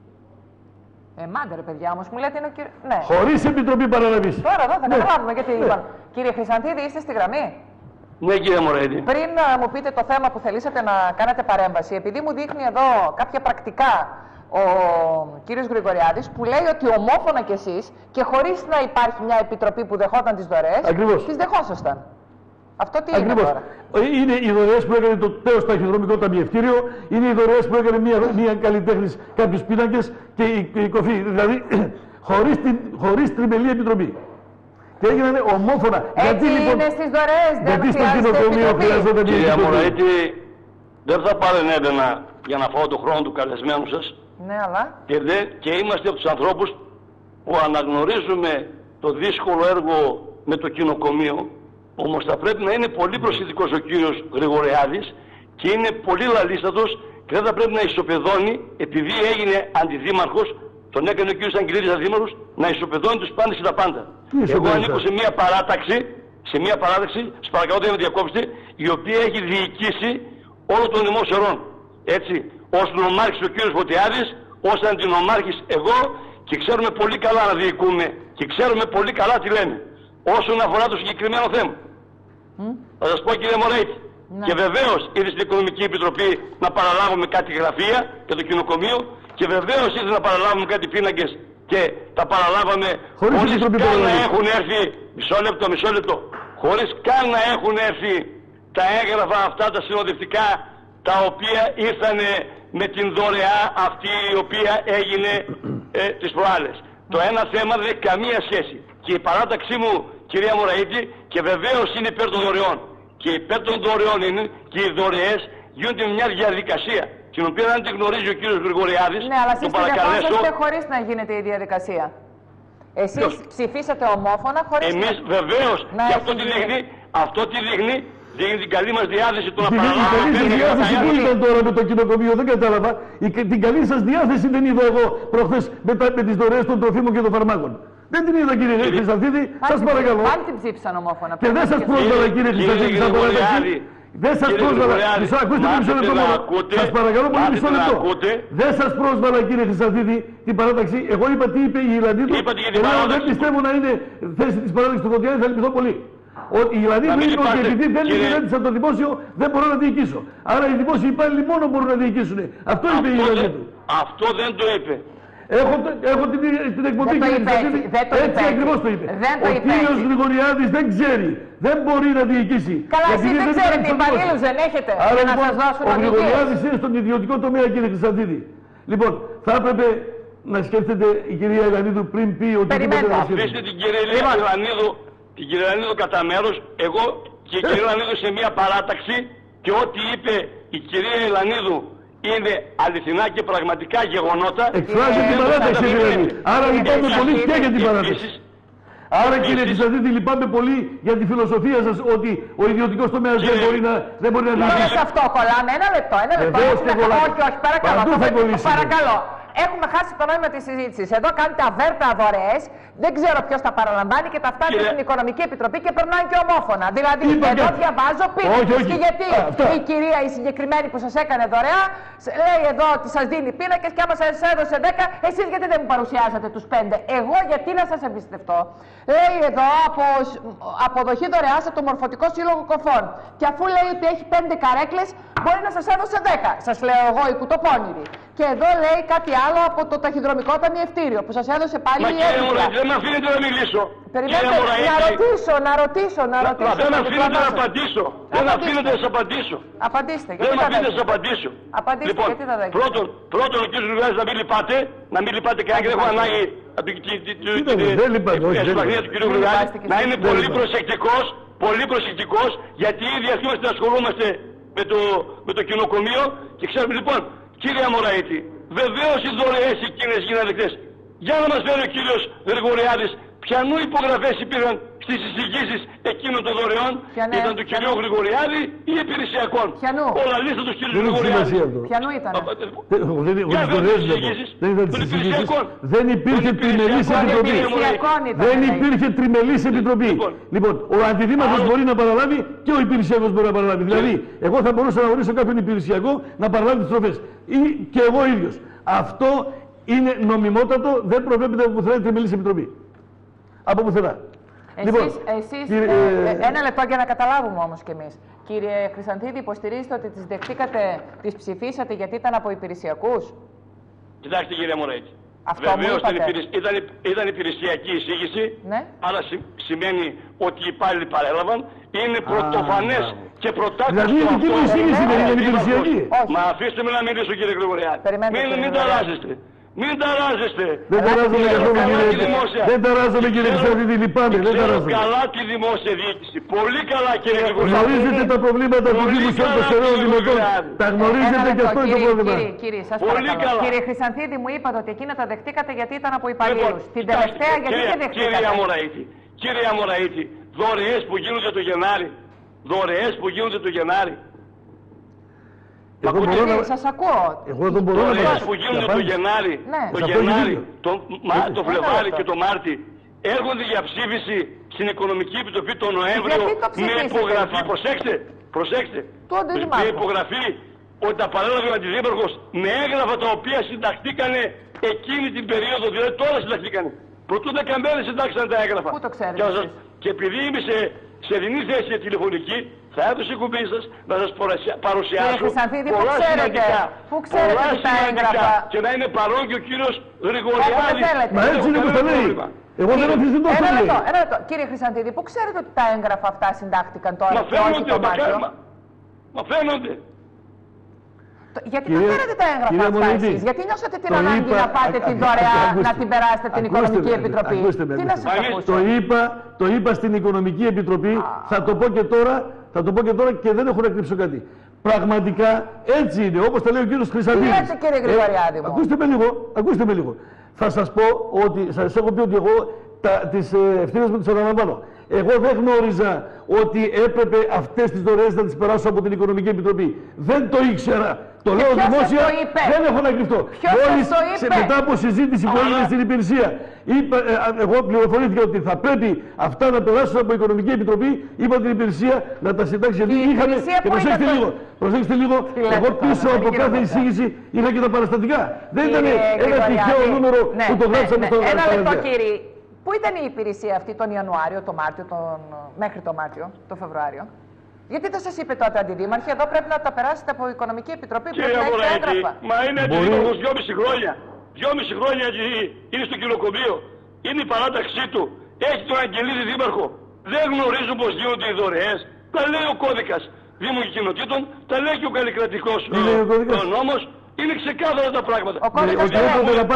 Ε, μάντε ρε παιδιά, όμως μου λέτε είναι ο κύριος... Ναι. Χωρίς επιτροπή παραλαβής. Τώρα εδώ θα ναι. καταλάβουμε γιατί. Ναι. Λοιπόν, κύριε Χρυσανθίδη, είστε στη γραμμή. Ναι, κύριε Μωραήτη. Πριν uh, μου πείτε το θέμα που θελήσατε να κάνετε παρέμβαση, επειδή μου δείχνει εδώ κάποια πρακτικά ο κύριος Γρηγοριάδης που λέει ότι ομόφωνα κι εσείς και χωρίς να υπάρχει μια επιτροπή που δεχόταν τις δωρεές, τις δεχόσασταν. Αυτό τι Ακριβώς. είναι τώρα. Είναι οι δωρεές που έκανε το τέος ταχυδρομικό ταμιευτήριο, είναι οι δωρεές που έκανε μια, μια καλλιτέχνης κάποιους πίνακες και η, η κοφή. Δηλαδή, χωρίς, την, χωρίς τριμελή επιτροπή. Και έγιναν ομόφωνα. Έτσι γιατί, είναι λοιπόν, στις δωρεές, δεν γιατί στο κοινοκομείο χρειαζόταν μια Κύριε επιτροπή. Μωραήτη, δεν θα παρενέβαινα για να φάω τον χρόνο του καλεσμένου σας. Ναι, αλλά... Και, δε, και είμαστε από τους ανθρώπους που αναγνωρίζουμε το δύσκολο έργο με το κοινοκομείο. Όμως θα πρέπει να είναι πολύ προσεκτικός ο κύριος Γρηγοριάδης και είναι πολύ λαλίστατος και δεν θα πρέπει να ισοπεδώνει, επειδή έγινε αντιδήμαρχος, τον έκανε ο κύριος Αγγελίδης αντιδήμαρχος, να ισοπεδώνει τους πάντες και τα πάντα. Εγώ ανήκω σε μια παράταξη, σε μια παράταξη, σας παρακαλώ δεν με διακόψετε, η οποία έχει διοικήσει όλο τον δημόσιο ορών. Έτσι, ως νομάρχης ο κύριος Φωτιάδης, ως αντινομάρχης εγώ και ξέρουμε πολύ καλά να διοικούμε και ξέρουμε πολύ καλά τι λέμε. Όσον αφορά το συγκεκριμένο θέμα. Mm. Θα σας πω κύριε Μωραήτη. Ναι. Και βεβαίως ήρθε στην Οικονομική Επιτροπή να παραλάβουμε κάτι γραφεία και το κοινοκομείο και βεβαίως ήρθε να παραλάβουμε κάτι πίνακες και τα παραλάβαμε χωρίς καν να έχουν έρθει, μισό λεπτό, μισό λεπτό, χωρίς καν να έχουν έρθει τα έγγραφα αυτά τα συνοδευτικά τα οποία ήρθαν με την δωρεά αυτή η οποία έγινε ε, τις προάλλες. Το ένα θέμα δεν έχει καμία σχέση. Και η παράταξή μου, κυρία Μωραήτη, και βεβαίως είναι υπέρ των δωρεών. Και υπέρ των δωρεών είναι και οι δωρεές γίνονται μια διαδικασία, την οποία αν την γνωρίζει ο κύριος Γρηγοριάδης, ναι, αλλά τον παρακαλέσω... Ναι, αλλά χωρίς να γίνεται η διαδικασία. Εσείς Ποιος? ψηφίσατε ομόφωνα χωρίς... Εμείς να... βεβαίως, να και αυτό τι δείχνει, αυτό τι δείχνει, δείχνει την καλή μας διάθεση του να παραλάβουμε. Η καλή σας διάθεση που ήταν τώρα με το κοινοκομείο, δεν κατάλαβα. Η, την καλή σας διάθεση δεν είδα εγώ προχθές με, με τις δωρεές των τροφίμων και των φαρμάκων. Δεν την είδα κύριε Χρυσανθίδη, σας παρακαλώ. Πάλι την ψήφισαν ομόφωνα. Και δεν σας πρόσβαλα κύριε Χρυσανθίδη, σας παρακαλώ. Δεν σας πρόσβαλα. Μισό, ακούστε με μισό λεπτό μόνο. Σας παρακαλώ πολύ μισό λεπτό. Δεν σας πρόσβαλα κύριε Χρυσανθίδη την παράταξη. Εγώ είπα τι είπε η Ιρλανδίδου. Εγώ δεν πιστεύω να είναι θέση της παράταξης του Φωτιάδη, θα λυπηθώ πολύ. Η Ιρλανδίδου είπε ότι επειδή δεν υπηρέτησα το δημόσιο δεν μπορώ να διοικήσω. Άρα οι δημόσιοι υπάλληλοι μόνο μπορούν να διοικήσουν. Αυτό είπε η Ιρλανδίδου. Αυτό δεν το είπε. Έχω, έχω την, την εκπομπή και την έτσι ακριβώς το είπε. Ο κύριος Γρηγοριάδης δεν ξέρει, δεν μπορεί να διοικήσει. Καλά, εσείς δεν ξέρετε, υπαλλήλους δεν έχετε. Άρα για να λοιπόν, σας δώσουν ο Γρηγοριάδης είναι στον ιδιωτικό τομέα κύριε Χρυσανθίδη. Λοιπόν, θα έπρεπε να σκέφτεται η κυρία Ιρλανδίδου πριν πει ότι... Περιμένετε. Αφήστε την κυρία Ιρλανδίδου, την κυρία Ιρλανδίδου κατά μέρος, εγώ και η κυρία Ιρλανδίδου σε μια παράταξη και ό,τι είπε η κυρία Ιρλανδίδου είναι αληθινά και πραγματικά γεγονότα. Εκφράζει την παράταξη δηλαδή. Άρα λυπάμαι πολύ και για την παράταξη. Άρα κύριε Χρυσανθίδη λυπάμαι πολύ για τη φιλοσοφία σας ότι ο ιδιωτικός τομέας δεν μπορεί να δεν μπορεί να διοικήσει. Σε αυτό κολλάμε. Ένα λεπτό, ένα λεπτό. Όχι, όχι, παρακαλώ. Παρακαλώ. Έχουμε χάσει το νόημα της συζήτησης. Εδώ κάνετε αβέρτα δωρεές, δεν ξέρω ποιος τα παραλαμβάνει και τα φτάνει στην Οικονομική Επιτροπή και περνάνε και ομόφωνα. Δηλαδή, Είπα εδώ και... διαβάζω πίνακες. Και γιατί Α, η κυρία, η συγκεκριμένη που σας έκανε δωρεά, λέει εδώ ότι σας δίνει πίνακες και άμα σας έδωσε δέκα, εσείς γιατί δεν μου παρουσιάζατε τους πέντε. Εγώ γιατί να σας εμπιστευτώ. Λέει εδώ από αποδοχή δωρεάς από το Μορφωτικό Σύλλογο Κοφών. Και αφού λέει ότι έχει πέντε καρέκλες, μπορεί να σας έδωσε δέκα. Σας λέω εγώ η κουτοπώνηρη. Και εδώ λέει κάτι άλλο από το ταχυδρομικό ταμιευτήριο που σας έδωσε πάλι Μα η Εύβοια. δεν με αφήνετε να μιλήσω. Περιμένετε, να ρωτήσω, να ρωτήσω, να ρωτήσω. Δεν με αφήνετε να απαντήσω. Δεν με αφήνετε να σας απαντήσω. Απαντήστε. Δεν με αφήνετε να σας απαντήσω. Απαντήστε, λοιπόν, γιατί θα δέχεστε. Πρώτον, πρώτον ο κ. Ρουβιάδης να μην λυπάτε, να μην λυπάτε κανένα και δεν έχω ανάγκη του κ. Ρουβιάδη να είναι πολύ προσεκτικός, πολύ προσεκτικός, γιατί ήδη αρχίσαμε να ασχολούμαστε με το κοινοκομείο και ξέρουμε λοιπόν, κύριε Μωραήτη, βεβαίως οι δωρεές εκείνες γίνανε δεκτές. Για να μας φέρει ο κύριος Γρηγοριάδης ποιανού υπογραφές υπήρχαν στις εισηγήσεις εκείνων των δωρεών? Πιανέ, ήταν του κυρίου Γρηγοριάδη ή υπηρεσιακών? Πιανού. Όλα λίστα του κυρίου Γρηγοριάδη. Πιανού ήταν? Δεν υπήρχε τριμελής επιτροπή. Δεν υπήρχε τριμελής επιτροπή. Λοιπόν, ο αντιδήμαρχος μπορεί να παραλάβει και ο υπηρεσιακός μπορεί να παραλάβει. Δηλαδή, εγώ θα μπορούσα να ορίσω κάποιον υπηρεσιακό να παραλάβει τις τροφές. Ή και εγώ ίδιος. Αυτό είναι νομιμότατο, δεν προβλέπεται από πουθενά η τριμελής επιτροπή. Από πουθενά. Εσείς, λοιπόν, εσείς κύριε, ε, ένα λεπτό για να καταλάβουμε όμως κι εμείς. Κύριε Χρυσανθίδη, υποστηρίζετε ότι τις δεχτήκατε, τις ψηφίσατε γιατί ήταν από υπηρεσιακούς? Κοιτάξτε κύριε Μωρέτη. Αυτό βεβαίως ήταν, υπηρεσ... ήταν, ήταν υπηρεσιακή εισήγηση, ναι. άρα σι... σημαίνει ότι οι υπάλληλοι παρέλαβαν. Είναι πρωτοφανές και πρωτάκουστο δηλαδή, αυτό. Δηλαδή η δική μου εισήγηση δεν είναι υπηρεσιακή. Μα αφήστε με να μιλήσω κύριε Γρηγοριάδη. Μην, μην ταράζεστε. Μην ταράζεστε. Δεν ταράζομαι καθόλου κύριε. Δεν ταράζομαι κύριε Χρυσανθίδη, λυπάμαι. Δεν ταράζομαι. Καλά τη δημόσια διοίκηση. Πολύ καλά κύριε Γρηγοριάδη. Γνωρίζετε τα προβλήματα του Δήμου των Σεραίων Δημοτών. Τα γνωρίζετε και αυτό είναι το πρόβλημα. Κύριε, σας παρακαλώ. Κύριε Χρυσανθίδη, μου είπατε ότι εκείνα τα δεχτήκατε γιατί ήταν από υπαλλήλους. Την τελευταία γιατί δεν δεχτήκατε? Κύριε Αμωραήτη, δωρεές που γίνονται το Γενάρη. Δωρεές που γίνονται το Γενάρη. Εγώ μπορώ να... Σας ακούω. Εγώ δεν μπορώ να... Δωρεές που γίνονται το Γενάρη, ναι. το Γενάρη, το, το Φλεβάρι και το Μάρτι έρχονται για ψήφιση στην Οικονομική Επιτροπή τον Νοέμβριο με υπογραφή. Προσέξτε, προσέξτε. Με υπογραφή ότι τα παρέλαβε ο αντιδήμαρχος με έγγραφα τα οποία συνταχτήκανε εκείνη την περίοδο, δηλαδή τώρα συνταχτήκανε. Προτού δέκα μέρες συντάξαν τα έγγραφα. Πού το ξέρετε? Και, σας, και επειδή είμαι σε, σε δινή θέση τηλεφωνική, θα έρθω σε κουμπί σας να σας παρουσιάσω πολλά σημαντικά, πού ξέρετε τα έγγραφα και να είναι παρόν και ο κύριος Γρηγοριάδης. Μα έτσι είναι που το λέει. Εγώ δεν αμφισβητώ αυτό. Ένα λεπτό, ένα λεπτό. Κύριε Χρυσανθίδη, πού ξέρετε ότι τα έγγραφα αυτά συντάχτηκαν τώρα? Μα φαίνονται, μα φαίνονται. Γιατί δεν φέρετε τα έγγραφα αυτά εσείς? Γιατί νιώσατε την ανάγκη να πάτε την δωρεά να την περάσετε την Οικονομική Επιτροπή? Τι να σας ακούσω? Το είπα στην Οικονομική Επιτροπή, θα το πω και τώρα, θα το πω και τώρα και δεν έχω να κρύψω κάτι. Πραγματικά έτσι είναι, όπως τα λέει ο κύριος Χρυσανθίδης. Τι λέτε κύριε Γρηγοριάδη μου? Ακούστε με λίγο, ακούστε με λίγο. Θα σας πω ότι, σας έχω πει ότι εγώ τα, τις ευθύνες μου τις αναλαμβάνω. Εγώ δεν γνώριζα ότι έπρεπε αυτές τις δωρεές να τις περάσω από την Οικονομική Επιτροπή. Δεν το ήξερα. Το λέω δημόσια, δεν έχω να κρυφτώ. Μόλις μετά από συζήτηση που έγινε στην υπηρεσία, είπα, ε, εγώ πληροφορήθηκα ότι θα πρέπει αυτά να περάσουν από η Οικονομική Επιτροπή, είπα την υπηρεσία να τα συντάξει. Γιατί είχαμε. Και προσέξτε λίγο, προσέξτε λίγο, εγώ πίσω από κάθε εισήγηση είχα και τα παραστατικά. Δεν ήταν ένα τυχαίο νούμερο που το γράψαμε στο Ένα λεπτό κύριε. Πού ήταν η υπηρεσία αυτή τον Ιανουάριο, τον Μάρτιο, τον... μέχρι τον Μάρτιο, τον Φεβρουάριο? Γιατί δεν σας είπε τότε αντιδήμαρχοι, εδώ πρέπει να τα περάσετε από Οικονομική Επιτροπή, πρέπει να έχετε έγγραφα. Μα είναι αντιδήμαρχος δυόμιση χρόνια. Δυόμιση χρόνια είναι στο κοινοκομείο. Είναι η παράταξή του. Έχει τον Αγγελίδη δήμαρχο. Δεν γνωρίζουν πως γίνονται οι δωρεές. Τα λέει ο κώδικας Δήμων και Κοινοτήτων, τα λέει και ο καλλικρατικός νόμος. Είναι ξεκάθαρα τα πράγματα. Ο κώδικας δεν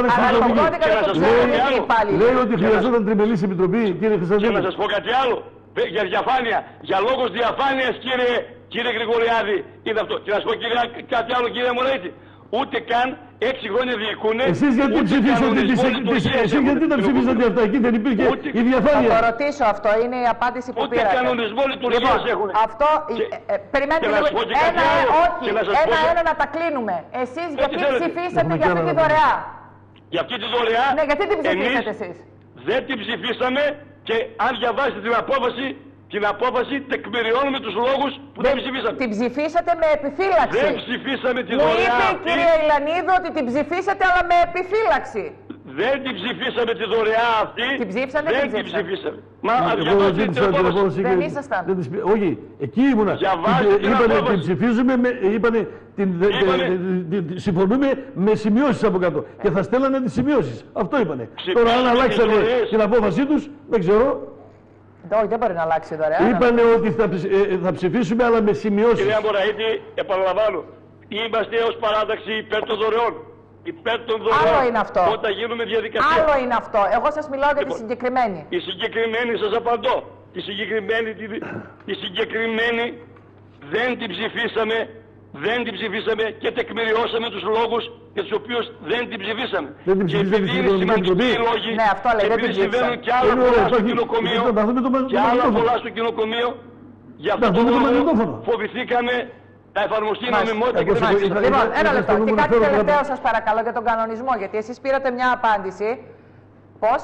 λέει. Λέει ότι χρειαζόταν τριμελής επιτροπή, κύριε Χρυσανθίδη. Και να σας πω κάτι άλλο. Για διαφάνεια. Για λόγος διαφάνειας, κύριε, κύριε Γρηγοριάδη, είναι αυτό. Και να σας πω κύριε, κάτι άλλο, κύριε Μωρέτη. Ούτε καν έξι χρόνια διοικούνε. Εσείς γιατί ψηφίσατε τις εσείς γιατί τα ψηφίσατε αυτά, εκεί δεν υπήρχε η διαφάνεια. Θα το ρωτήσω αυτό, είναι η απάντηση που πήρατε. Ούτε κανονισμό λειτουργίας έχουν. Αυτό, περιμένετε λίγο, ένα, όχι, ένα-ένα να τα κλείνουμε. Εσείς γιατί ψηφίσατε για αυτή τη δωρεά? Για αυτή τη δωρεά, ναι, γιατί την ψηφίσατε εσείς? Δεν την ψηφίσαμε και αν διαβάσετε την απόφαση, την απόφαση τεκμηριώνουμε τους λόγους που δεν, δεν ψηφίσαμε. Την ψηφίσατε με επιφύλαξη. Δεν ψηφίσαμε τη Μου δωρεά. Μου είπε αυτή. κύριε Ηλανίδου ότι την ψηφίσατε αλλά με επιφύλαξη. Δεν την ψηφίσαμε τη δωρεά αυτή. Την ψήφισατε, δεν την ψηφίσαμε. Μα διαβάσετε την απόφαση. Δεν ήσασταν. Όχι, εκεί ήμουνα. Είπανε την ψηφίζουμε, είπανε συμφωνούμε με σημειώσεις από κάτω. Και θα στέλνανε τις σημειώσεις. Αυτό είπανε. Τώρα αν αλλάξανε την απόφασή τους, δεν ξέρω. Όχι, δεν μπορεί να αλλάξει η δωρεά. Είπανε ότι θα, ε, θα ψηφίσουμε, αλλά με σημειώσεις. Κυρία Μωραήτη, επαναλαμβάνω. Είμαστε ως παράταξη υπέρ των δωρεών. Υπέρ των δωρεών. Άλλο είναι αυτό. Όταν γίνουμε διαδικασία. Άλλο είναι αυτό. Εγώ σας μιλάω για τη συγκεκριμένη. Η συγκεκριμένη, σας απαντώ. Τη συγκεκριμένη, τη, τη συγκεκριμένη δεν την ψηφίσαμε. δεν την ψηφίσαμε και τεκμηριώσαμε τους λόγους για τους οποίους δεν την ψηφίσαμε. Δεν την και επειδή είναι σημαντικοί οι λόγοι, ναι, αυτό λέει, και επειδή συμβαίνουν και άλλα πολλά στο κοινοκομείο, και άλλα πολλά στο κοινοκομείο, γι' αυτό το λόγο φοβηθήκαμε να εφαρμοστεί η νομιμότητα και την αξία. Λοιπόν, ένα λεπτό. Και κάτι τελευταίο σας παρακαλώ για τον κανονισμό, γιατί εσείς πήρατε μια απάντηση. Πώς?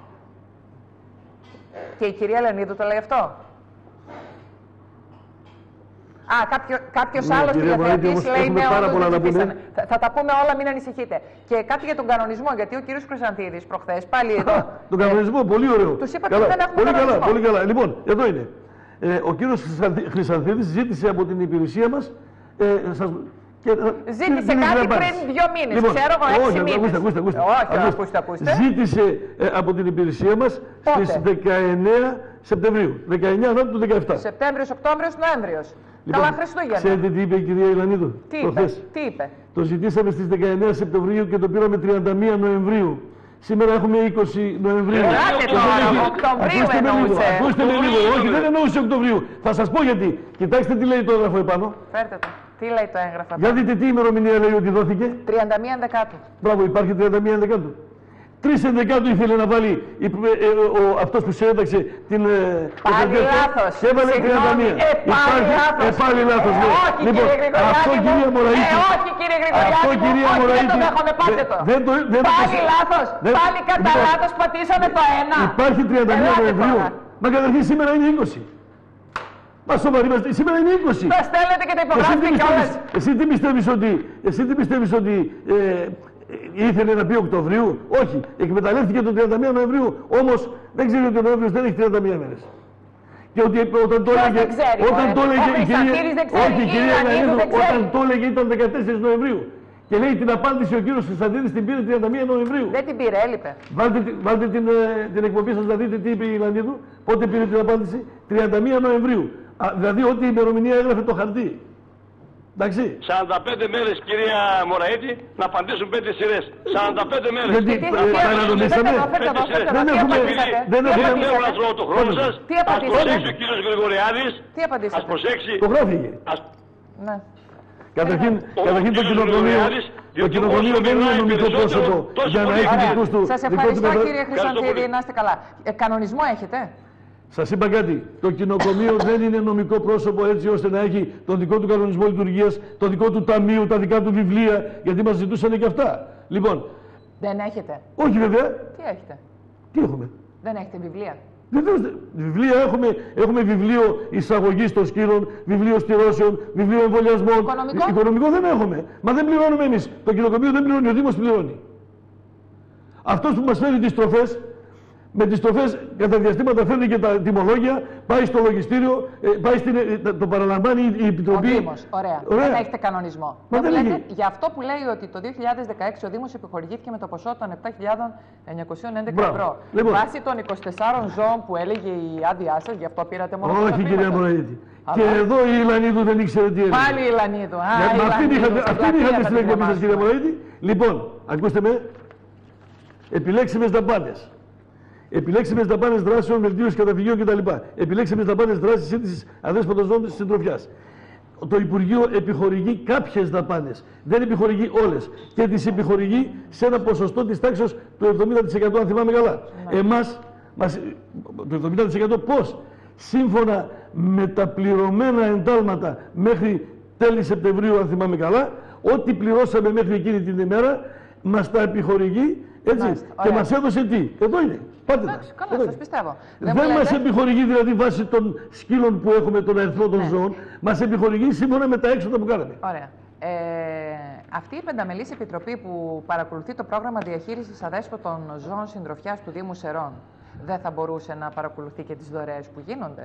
Και η κυρία Λεωνίδου το λέει αυτό. Α, κάποιο, κάποιος ναι, άλλος τηλεθεατής λέει ναι, όντως δεν ψηφίσανε. Θα, θα τα πούμε όλα, μην ανησυχείτε. Και κάτι για τον κανονισμό, γιατί ο κύριος Χρυσανθίδης προχθές πάλι εδώ. Τον κανονισμό, ε, πολύ ωραίο. Τους είπατε ότι δεν έχουμε πολύ κανονισμό. Καλά, πολύ καλά. Λοιπόν, εδώ είναι. Ε, ο κύριος Χρυσανθίδης ζήτησε από την υπηρεσία μας. Ε, σας, και, ζήτησε κάτι πριν δύο μήνες, λοιπόν, ξέρω εγώ έξι μήνες. Ακούστε, ακούστε, ακούστε. Όχι, ακούστε, ακούστε. Ζήτησε ε, από την υπηρεσία μας στις δεκαεννέα Σεπτεμβρίου. δεκαεννέα του δεκαεπτά. Σεπτέμβριος, Οκτώβριος, Νοέμβριος. Λοιπόν, καλά Χριστούγεννα. Ξέρετε τι είπε η κυρία Ιλανίδου? Τι είπε, τι είπε? Το ζητήσαμε στις δεκαεννέα Σεπτεμβρίου και το πήραμε τριάντα μία Νοεμβρίου. Σήμερα έχουμε είκοσι Νοεμβρίου. Ελάτε τώρα, Οκτωβρίου εννοούσε. Ακούστε με λίγο, όχι δεν εννοούσε Οκτωβρίου. Θα σας πω γιατί. Κοιτάξτε τι λέει το έγγραφο επάνω. Φέρτε το. Τι λέει το έγγραφο επάνω? Για δείτε τι ημερομηνία λέει ότι δόθηκε. τριάντα μία Ενδεκάτου. Μπράβο, υπάρχει τριάντα μία Ενδεκάτου. τρεις Ενδεκάτου ήθελε να βάλει η, ε, ο, αυτός που συνέταξε την... Πάλι λάθος. Και έβαλε τριάντα μία. Ε, πάλι λάθος. Ε, πάλι λάθος. Ε, όχι λοιπόν, κύριε Γρηγοριάδη. Αυτό κυρία Μωραήτη. Ε, όχι κύριε Γρηγοριάδη. Αυτό κυρία όχι, Μωραήτη. δεν το δέχομαι, πάτε το. Δεν, δεν, δεν, πάλι δεν, λάθος. Δεν, πάλι κατά λοιπόν, λάθος πατήσαμε το ένα. Υπάρχει τριάντα μία Νοεμβρίου. Μα καταρχήν σήμερα είναι είκοσι. Μα σοβαρή είμαστε. Σήμερα είναι είκοσι. Τα στέλνετε και τα υπογράφετε κιόλας. Εσύ τι πιστεύεις ότι... Εσύ τι πιστεύεις ότι... Ε, ήθελε να πει Οκτωβρίου? Όχι. Εκμεταλλεύτηκε το τριάντα μία Νοεμβρίου. Όμως δεν ξέρει ότι ο Νοέμβριος δεν έχει τριάντα μία μέρες. Και ότι όταν το έλεγε. Όταν το έλεγε η κυρία. Όχι, η κυρία Ιλανίδου, όταν το έλεγε ήταν δεκατέσσερις Νοεμβρίου. Και λέει την απάντηση ο κύριος Χρυσανθίδης την πήρε τριάντα μία Νοεμβρίου. Δεν την πήρε, έλειπε. Βάλτε, βάλτε την, την εκπομπή σας να δείτε τι είπε η Ιλανίδου. Πότε πήρε την απάντηση? τριάντα μία Νοεμβρίου. Α, δηλαδή ό,τι η ημερομηνία έγραφε το χαρτί. Εντάξει. σαράντα πέντε μέρες κυρία Μωραήτη να απαντήσουν πέντε σειρές. σαράντα πέντε μέρες. Γιατί παρανομήσαμε. Δεν έχουμε. Δεν έχω να τρώω το χρόνο σας. Τι απαντήσατε? Ας προσέξει ο κύριος Γρηγοριάδης. Τι απαντήσατε? Ας προσέξει. Το γράφηκε. Ναι. Καταρχήν, καταρχήν το κοινοκομείο, το κοινοκομείο δεν είναι νομικό πρόσωπο για να έχει δικούς του. Σας ευχαριστώ κύριε Χρυσανθίδη, να είστε καλά. Κανονισμό έχετε? Σας είπα κάτι. Το κοινοκομείο δεν είναι νομικό πρόσωπο έτσι ώστε να έχει τον δικό του κανονισμό λειτουργίας, το δικό του ταμείο, τα δικά του βιβλία, γιατί μας ζητούσαν και αυτά. Λοιπόν. Δεν έχετε? Όχι βέβαια. Τι έχετε? Τι έχουμε? Δεν έχετε βιβλία? Βεβαίως, βιβλία έχουμε, έχουμε βιβλίο εισαγωγής των σκύλων, βιβλίο στηρώσεων, βιβλίο εμβολιασμών. Οικονομικό? Οικονομικό δεν έχουμε. Μα δεν πληρώνουμε εμείς. Το κοινοκομείο δεν πληρώνει, ο Δήμος πληρώνει. Αυτός που μας φέρει τις τροφές, με τις τροφές κατά διαστήματα φέρνει και τα τιμολόγια, πάει στο λογιστήριο, πάει στην, το παραλαμβάνει η Επιτροπή. Ο Δήμος, ωραία. ωραία. Δεν έχετε κανονισμό. Μα δεν λέτε, για αυτό που λέει ότι το δύο χιλιάδες δεκαέξι ο Δήμος επιχορηγήθηκε με το ποσό των επτά χιλιάδες εννιακόσια έντεκα ευρώ. Λοιπόν. Βάσει των είκοσι τεσσάρων ζώων που έλεγε η άδειά σας, γι' αυτό πήρατε μόνο. Όχι, κυρία Μωραήτη. Και εδώ η Ιλανίδου δεν ήξερε τι έλεγε. Πάλι η Ιλανίδου. Αυτή είχατε στην εκπομπή σας, κυρία Μωραήτη. Λοιπόν, ακούστε με. Επιλέξιμες δαπάνες. Επιλέξιμες δαπάνες δράσεων, βελτίωση καταφυγίων κτλ. Επιλέξιμες δαπάνες δράσης σύντησης αδέσποτων ζώων της συντροφιάς. Το Υπουργείο επιχορηγεί κάποιες δαπάνες. Δεν επιχορηγεί όλες. Και τις επιχορηγεί σε ένα ποσοστό της τάξης του εβδομήντα τοις εκατό, αν θυμάμαι καλά. Ναι. Εμάς, μας, το εβδομήντα τοις εκατό πώς? Σύμφωνα με τα πληρωμένα εντάλματα μέχρι τέλη Σεπτεμβρίου, αν θυμάμαι καλά, ό,τι πληρώσαμε μέχρι εκείνη την ημέρα, μας τα επιχορηγεί. Έτσι. Μάλιστα, και μας έδωσε τι? Εδώ είναι. Πάτε τα. Καλά, σας πιστεύω. Δεν, δεν μας επιχορηγεί δηλαδή βάσει των σκύλων που έχουμε, τον αριθμό των ναι. ζώων. Μας επιχορηγεί σύμφωνα με τα έξοδα που κάναμε. Ωραία. Ε, αυτή η πενταμελής επιτροπή που παρακολουθεί το πρόγραμμα διαχείρισης αδέσποτων ζώων συντροφιάς του Δήμου Σερών δεν θα μπορούσε να παρακολουθεί και τις δωρεές που γίνονται?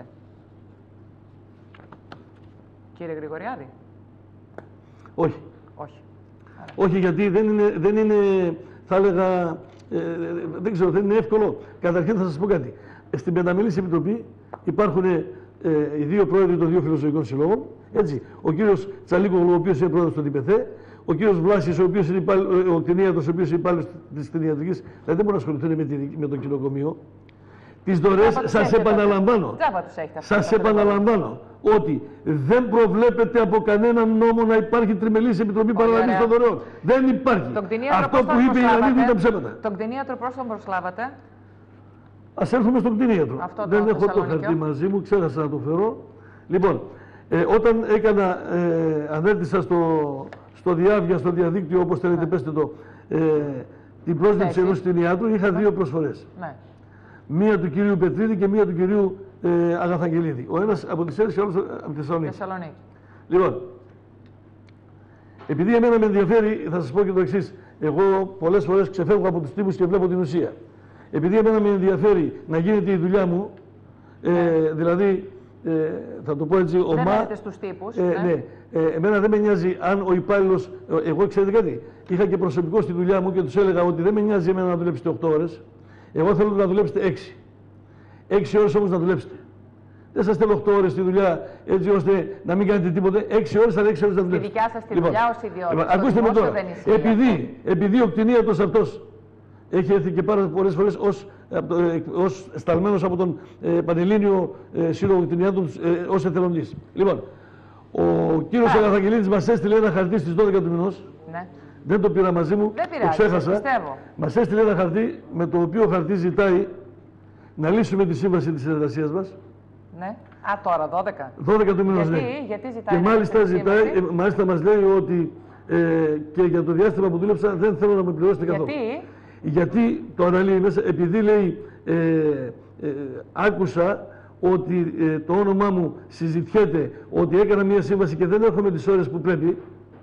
Κύριε Γρηγοριάδη. Όχι. Όχι. Όχι, γιατί δεν είναι, δεν είναι θα έλεγα, ε, δεν ξέρω, δεν είναι εύκολο. Καταρχήν θα σας πω κάτι. Στην πενταμελής επιτροπή υπάρχουν ε, οι δύο πρόεδροι των δύο φιλοζωικών συλλόγων. Έτσι. Ο κύριος Τσαλίκογλου, ο οποίος είναι πρόεδρος του ΤΠΘ, ο κύριος Βλάσης, ο οποίος είναι ο κτηνίατος, ο οποίος είναι υπάλληλος της κτηνιατρικής, δηλαδή δεν μπορεί να ασχοληθούν με, με το κοινοκομείο. τις δωρεές, σας επαναλαμβάνω, σας επαναλαμβάνω ότι δεν προβλέπεται από κανέναν νόμο να υπάρχει τριμελής επιτροπή παραλαβής των δωρεών. Δεν υπάρχει. Αυτό που είπε η Ιωαννίδου ήταν ψέματα. Τον κτηνίατρο πώς τον προσλάβατε? Ας έρθουμε στον κτηνίατρο. Δεν έχω το χαρτί μαζί μου, ξέχασα να το φέρω. Λοιπόν, ε, όταν έκανα, ε, ανέλτησα στο, στο διάβια, στο διαδίκτυο, όπως θέλετε yeah. πέστε το, ε, την πρόσληψη ενός κτηνιάτρου, είχα δύο προσφορές. Ναι. Μία του κυρίου Πετρίδη και μία του κυρίου ε, Αγαθαγγελίδη. Ο ένας από τις Σέρες και ο άλλος από τη Θεσσαλονίκη. Θεσσαλονίκη. Λοιπόν, επειδή εμένα με ενδιαφέρει, θα σας πω και το εξής. Εγώ πολλές φορές ξεφεύγω από τους τύπους και βλέπω την ουσία. Επειδή εμένα με ενδιαφέρει να γίνεται η δουλειά μου, ε, ναι. δηλαδή, ε, θα το πω έτσι, δεν μένετε στους τύπους. Ε, ναι. ναι. Ε, εμένα δεν με νοιάζει αν ο υπάλληλος, εγώ ξέρετε κάτι, είχα και προσωπικό στη δουλειά μου και τους έλεγα ότι δεν με νοιάζει εμένα να δουλέψετε οκτώ ώρες. Εγώ θέλω να δουλέψετε έξι. έξι ώρες όμως να δουλέψετε. Δεν σας θέλω οκτώ ώρες στη δουλειά έτσι ώστε να μην κάνετε τίποτε. έξι ώρες, αλλά έξι ώρες να δουλέψετε. Τη δικιά σας τη λοιπόν, δουλειά ως ιδιότητα. Λοιπόν, ακούστε με τώρα. Επειδή, επειδή ο κτηνίατρος αυτός έχει έρθει και πάρα πολλές φορές ως, ως σταλμένος από τον ε, Πανελλήνιο ε, Σύλλογο Κτηνιάτρων ε, ως εθελοντής. Λοιπόν, ο κύριος Αγαθαγγελίδης μας έστειλε ένα χαρτί στις δώδεκα του μηνός. Ναι. Δεν το πήρα μαζί μου, δεν πειράζει, το ξέχασα. Πιστεύω. Μας έστειλε ένα χαρτί με το οποίο χαρτί ζητάει να λύσουμε τη σύμβαση της εργασίας μας. Ναι. Α, τώρα, δώδεκα. δώδεκα του μηνός, γιατί, ναι. γιατί ζητάει. Και μάλιστα, ζητάει, ε, μάλιστα μας λέει ότι ε, και για το διάστημα που δούλεψα δεν θέλω να με πληρώσετε καθόλου. Γιατί? Γιατί το αναλύει μέσα, επειδή λέει, ε, ε, άκουσα ότι ε, το όνομά μου συζητιέται, ότι έκανα μια σύμβαση και δεν έρχομαι τις ώρες που πρέπει.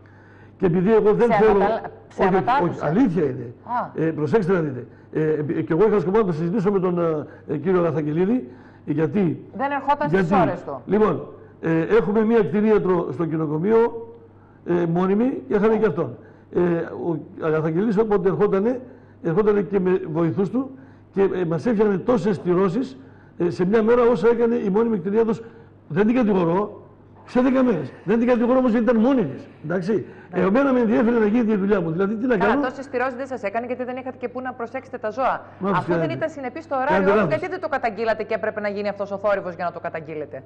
Και επειδή εγώ δεν σε θέλω. Αματα... Όχι, όχι, αλήθεια είναι. Ε, προσέξτε να δείτε. Ε, και εγώ είχα σκοπό να το συζητήσω με τον ε, κύριο Αγαθαγγελίδη. Γιατί. Δεν ερχόταν στις ώρες του. Λοιπόν, ε, έχουμε μία κτηνίατρο στο κοινοκομείο, ε, μόνιμη, και είχαμε και αυτόν. Ε, ο Αγαθαγγελίδης όποτε ερχότανε, ερχότανε και με βοηθούς του και ε, μας έφτιανε τόσες στηρώσεις ε, σε μια μέρα όσα έκανε η μόνιμη κτηνίατρος. Δεν την κατηγορώ. Σε δέκα μέρες. Δεν την κατηγορώ όμως γιατί ήταν μόνη της. Εντάξει. Ναι. Εμένα με ενδιαφέρει να γίνει η δουλειά μου. Δηλαδή τι να κάνω. Καλά, τόσες στηρώσεις δεν σας έκανε γιατί δεν είχατε και πού να προσέξετε τα ζώα. Μα, αφού δεν ήταν συνεπής στο ωράριο, γιατί δεν το καταγγείλατε και έπρεπε να γίνει αυτός ο θόρυβος για να το καταγγείλετε.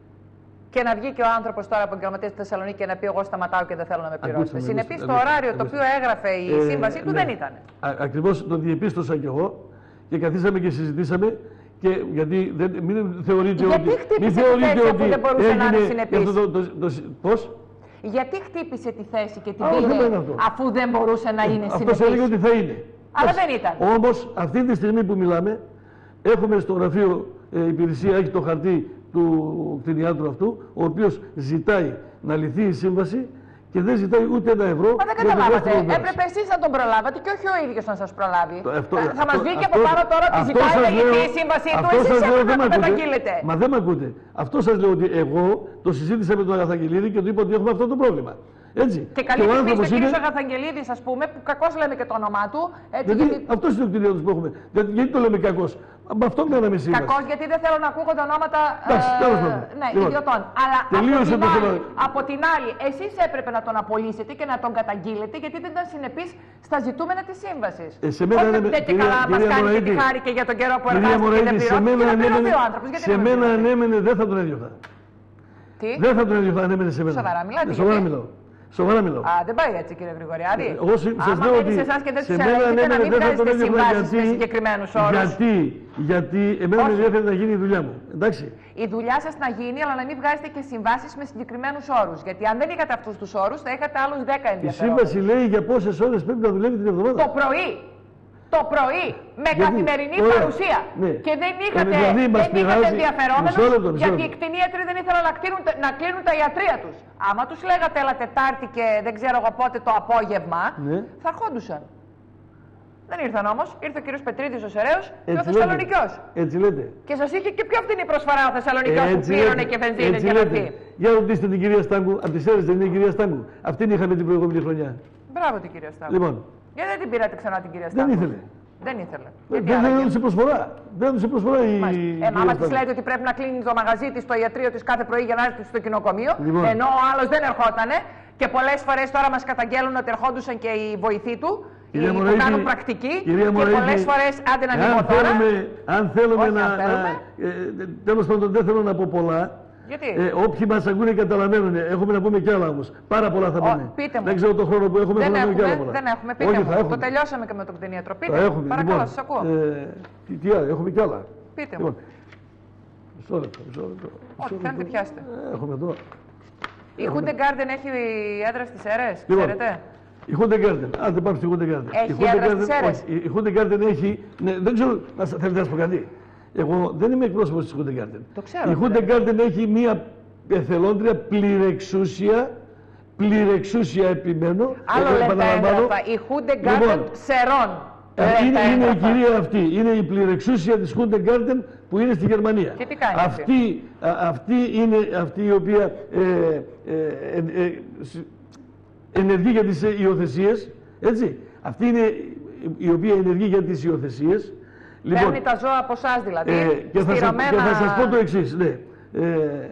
Και να βγει και ο άνθρωπος τώρα από εγγραμματέα στη Θεσσαλονίκη και να πει: εγώ σταματάω και δεν θέλω να με πληρώσετε. Συνεπής στο ωράριο το οποίο έγραφε η ε, σύμβασή του ναι. δεν ήταν. Ακριβώς το διεπίστωσα κι εγώ και καθίσαμε και συζητήσαμε. Και γιατί δεν, μην θεωρείτε γιατί ότι. Χτύπησε μην τη θέση αφού δεν μπορούσε να είναι συνεπής. Το, το, το, το, πώς? Γιατί χτύπησε τη θέση και την πήρε αφού δεν μπορούσε να είναι συνεπής. Αυτός έλεγε ότι θα είναι. Αλλά Ας, δεν ήταν. Όμως αυτή τη στιγμή που μιλάμε, έχουμε στο γραφείο ε, υπηρεσία, έχει το χαρτί του κτηνιάτρου αυτού, ο οποίος ζητάει να λυθεί η σύμβαση. Και δεν ζητάει ούτε ένα ευρώ. Μα δεν καταλάβατε. Έπρεπε εσείς να τον προλάβατε και όχι ο ίδιος να σας προλάβει. Το, αυτό, θα αυτό, μας βγει και από πάνω τώρα ότι ζητάει να λυθεί η σύμβασή του. Εσείς έπρεπε να το καταγγείλετε. Μα δεν με ακούτε. Αυτό σας λέω ότι εγώ το συζήτησα με τον Αγαθαγγελίδη και του είπα ότι έχουμε αυτό το πρόβλημα. Έτσι. Και καλή τιμή στον κύριο Αγαθαγγελίδη, ας πούμε, που κακώς λέμε και το όνομά του. Έτσι, γιατί, γιατί... Αυτό είναι ο κτηνίατρος που έχουμε. Γιατί, γιατί το λέμε κακώς. Με αυτό κάναμε σήμερα. Κακώς, γιατί δεν θέλω να ακούγονται ονόματα ε, ναι, λοιπόν, ιδιωτών. Αλλά από την, άλλη, από την άλλη, εσείς έπρεπε να τον απολύσετε και να τον καταγγείλετε, γιατί δεν ήταν συνεπής στα ζητούμενα της σύμβασης. Ε, σε μένα όχι δεν και καλά μας κάνει και τη χάρη και για τον καιρό που εργάστηκε και δεν πληρώνει και να πληρωθεί ο άνθρωπος. Σε μένα ανέμενε, δεν θα τον έδιωχα. Τι? Δεν θα τον έδιωχα, ανέμενε σε μένα. Σοβαρά μιλάτε. Σοβαρά μιλάω. Σοβαρά μιλάω. Α, δεν πάει έτσι, κύριε Γρηγοριάδη. Εγώ σας λέω ότι σε μένα ανέμενε, δεν θα τον έδιωχα γιατί, γιατί, γιατί εμένα με ενδιαφέρει να γίνει η δουλειά μου. Εντάξει. Η δουλειά σας να γίνει, αλλά να μην βγάζετε και συμβάσεις με συγκεκριμένους όρους. Γιατί αν δεν είχατε αυτούς τους όρους, θα είχατε άλλους δέκα ενδιαφερόμενους. Η σύμβαση λέει για πόσες ώρες πρέπει να δουλεύει την εβδομάδα. Το πρωί. Το πρωί, με γιατί, καθημερινή ωραία, παρουσία. Ναι. Και δεν είχατε, ε, δηλαδή, δεν είχατε ενδιαφερόμενους, γιατί οι κτηνίατροι δεν ήθελαν να κλείνουν, να κλείνουν τα ιατρεία τους. Άμα τους λέγατε έλα Τετάρτη και δεν ξέρω εγώ πότε το απόγευμα, ναι. θα ερχόντουσαν. Δεν ήρθαν όμως, ήρθε ο κύριος Πετρίδης ο Σεραίος και ο Θεσσαλονικιός. Έτσι λέτε. Και σας είχε και πιο φτηνή προσφορά ο Θεσσαλονικιός που πλήρωνε και βενζίνη και ναυτί. Για ρωτήστε την κυρία Στάγκου, από τις Σέρρες δεν είναι η κυρία Στάγκου. Αυτήν είχαμε την προηγούμενη χρονιά. Μπράβο την κυρία Στάγκου. Λοιπόν. Γιατί δεν την πήρατε ξανά την κυρία Στάγκου. Δεν ήθελε. Δεν ήθελε. Δεν έδωσε προσφορά. Δεν έδωσε προσφορά η. Ε, άμα τη λέτε ότι πρέπει να κλείνει το μαγαζί τη, το ιατρείο τη κάθε πρωί για να έρθει στο κοινοκομείο, λοιπόν. Ενώ ο άλλο δεν ερχότανε και πολλές φορές τώρα μας καταγγέλνουν ότι ερχόντουσαν και οι βοηθοί του οι που κάνουν πρακτική και πολλές φορές άντε να μην πω τώρα. Αν θέλουμε να... Ε, τέλος πάντων δεν θέλω να πω πολλά. Γιατί? Ε, όποιοι μας ακούνε καταλαβαίνουν. Έχουμε να πούμε κι άλλα όμως. Πάρα πολλά θα πούμε. Πείτε μου. Δεν ξέρω τον χρόνο που έχουμε, δεν να πούμε κι άλλα πολλά. Δεν έχουμε, πείτε Όχι, μου. έχουμε. Το τελειώσαμε και με τον κτηνίατρο. Πείτε θα μου. Έχουμε. Παρακαλώ, λοιπόν, σας ακούω. Ε, τι, τι άλλο, έχουμε κι άλλα. Πείτε λοιπόν, μου. Μισό λεπτό, μισό λεπτό. Ό,τι θέλετε πιάστε. Ε, έχουμε εδώ. Η Χούντεγκάρντεν έχει έδρα στις αίρες, λοιπόν, ξέρετε. Η Χούντεγκάρντεν, αν δεν πάμε στη Χούντεγκάρντεν. Έχει έδρα στις αίρες. Η Χούντεγκάρντεν έχει, ναι, δεν ξέρω, να θέλετε να σας πω κάτι. Εγώ δεν είμαι εκπρόσωπος της Χούντεγκάρντεν. Το ξέρω. Η Χούντεγκάρντεν έχει μία εθελόντρια πληρεξούσια, πληρεξούσια επιμένω. Άλλο λέτε έγγραφα, η Χούντεγκάρντεν λοιπόν, Σερών. Ε, είναι, είναι η κυρία αυτή, είναι η πληρεξούσια της Χούντεγκάρντεν που είναι στη Γερμανία. Και τι κάνει αυτή, α, αυτή είναι αυτή η οποία ε, ε, ε, ε, ενεργεί για τις υιοθεσίες, έτσι. Αυτή είναι η οποία ενεργεί για τις υιοθεσίες. Λοιπόν, παίρνει τα ζώα από εσάς δηλαδή, ε, και, θα σας, και θα σας πω το εξής, ναι. Ε,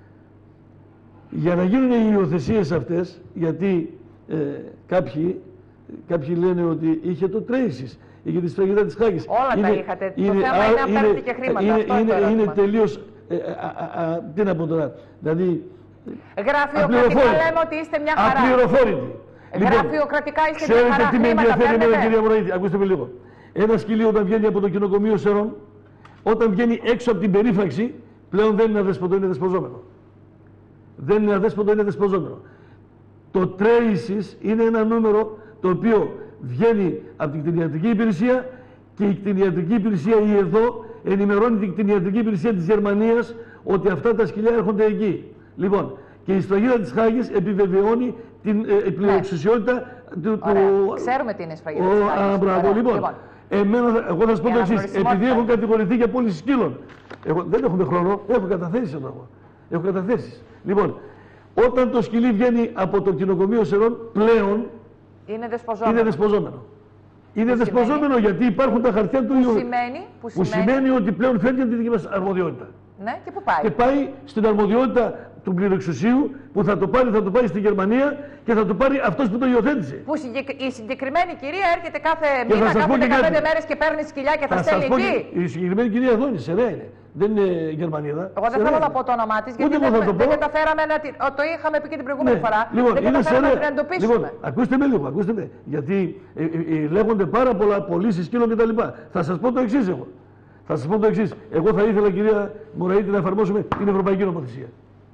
για να γίνουν οι υιοθεσίες αυτές, γιατί ε, κάποιοι, κάποιοι λένε ότι είχε το Traces, είχε τη σφραγίδα της Χάγης. Όλα είναι, τα είχατε. Είναι, το θέμα α, είναι αν είναι, παίρνετε και χρήματα. Είναι, αυτό είναι, είναι, είναι τελείως, ε, α, α, α, τι να πω τώρα, δηλαδή... Γραφειοκρατικά λέμε ότι είστε μια χαρά. Απληροφόρητη. Γραφειοκρατικά είστε μια χαρά. Ξέρετε τι με ενδιαφέρει εμένα, κυρία Μωραήτη, ακούστε με λίγο. Ένα σκυλί όταν βγαίνει από το κοινοκομείο Σερών, όταν βγαίνει έξω από την περίφραξη, πλέον δεν είναι αδέσποτο, είναι δεσποζόμενο. Δεν είναι αδέσποτο, είναι δεσποζόμενο. Το Traces είναι ένα νούμερο το οποίο βγαίνει από την κτηνιατρική υπηρεσία και η κτηνιατρική υπηρεσία η εδώ ενημερώνει την κτηνιατρική υπηρεσία της Γερμανίας ότι αυτά τα σκυλιά έρχονται εκεί. Λοιπόν, και η σφραγίδα της Χάγης επιβεβαιώνει την ε, πληροεξουσιότητα του... του... Ξέρουμε τι είναι η σφραγίδα της Χάγης. Α, μπράβο, λοιπόν. λοιπόν. Εμένα, εγώ θα σας πω το εξής. Επειδή έχω κατηγορηθεί για πώληση σκύλων, εγώ, δεν έχουμε χρόνο, έχω καταθέσεις εδώ εγώ. Έχω καταθέσεις. Λοιπόν, όταν το σκυλί βγαίνει από το κοινοκομείο Σερών, πλέον είναι δεσποζόμενο. Είναι δεσποζόμενο, είναι δεσποζόμενο γιατί υπάρχουν τα χαρτιά του που σημαίνει, που, που σημαίνει, σημαίνει ότι πλέον φεύγει από τη δική μας αρμοδιότητα. Ναι, και πού πάει. Και πάει στην αρμοδιότητα του πληρεξουσίου που θα το πάρει, θα το πάει στη Γερμανία και θα το πάρει αυτός που το υιοθέτησε. Που η συγκεκριμένη κυρία έρχεται κάθε μήνα, κάθε δεκαπέντε μέρες και παίρνει σκυλιά και θα, θα στέλνει εκεί. Η συγκεκριμένη κυρία εδώ είναι, σε ρε είναι. Δεν είναι Γερμανίδα. Εγώ δεν θέλω να πω το όνομά της, γιατί δεν, δεν καταφέραμε να την. Το είχαμε πει και την προηγούμενη ναι. φορά. Λοιπόν, δεν καταφέραμε να την εντοπίσουμε. Λοιπόν, ακούστε με λίγο, ακούστε με. Γιατί ε, ε, ε, λέγονται πάρα πολλά πωλήσεις σκύλων κτλ. Θα σας πω το εξής εγώ. Θα σας πω το εξής. Εγώ θα ήθελα, κυρία Μωραήτη, να εφαρμόσουμε την Ευρωπαϊκή Νομοθεσία.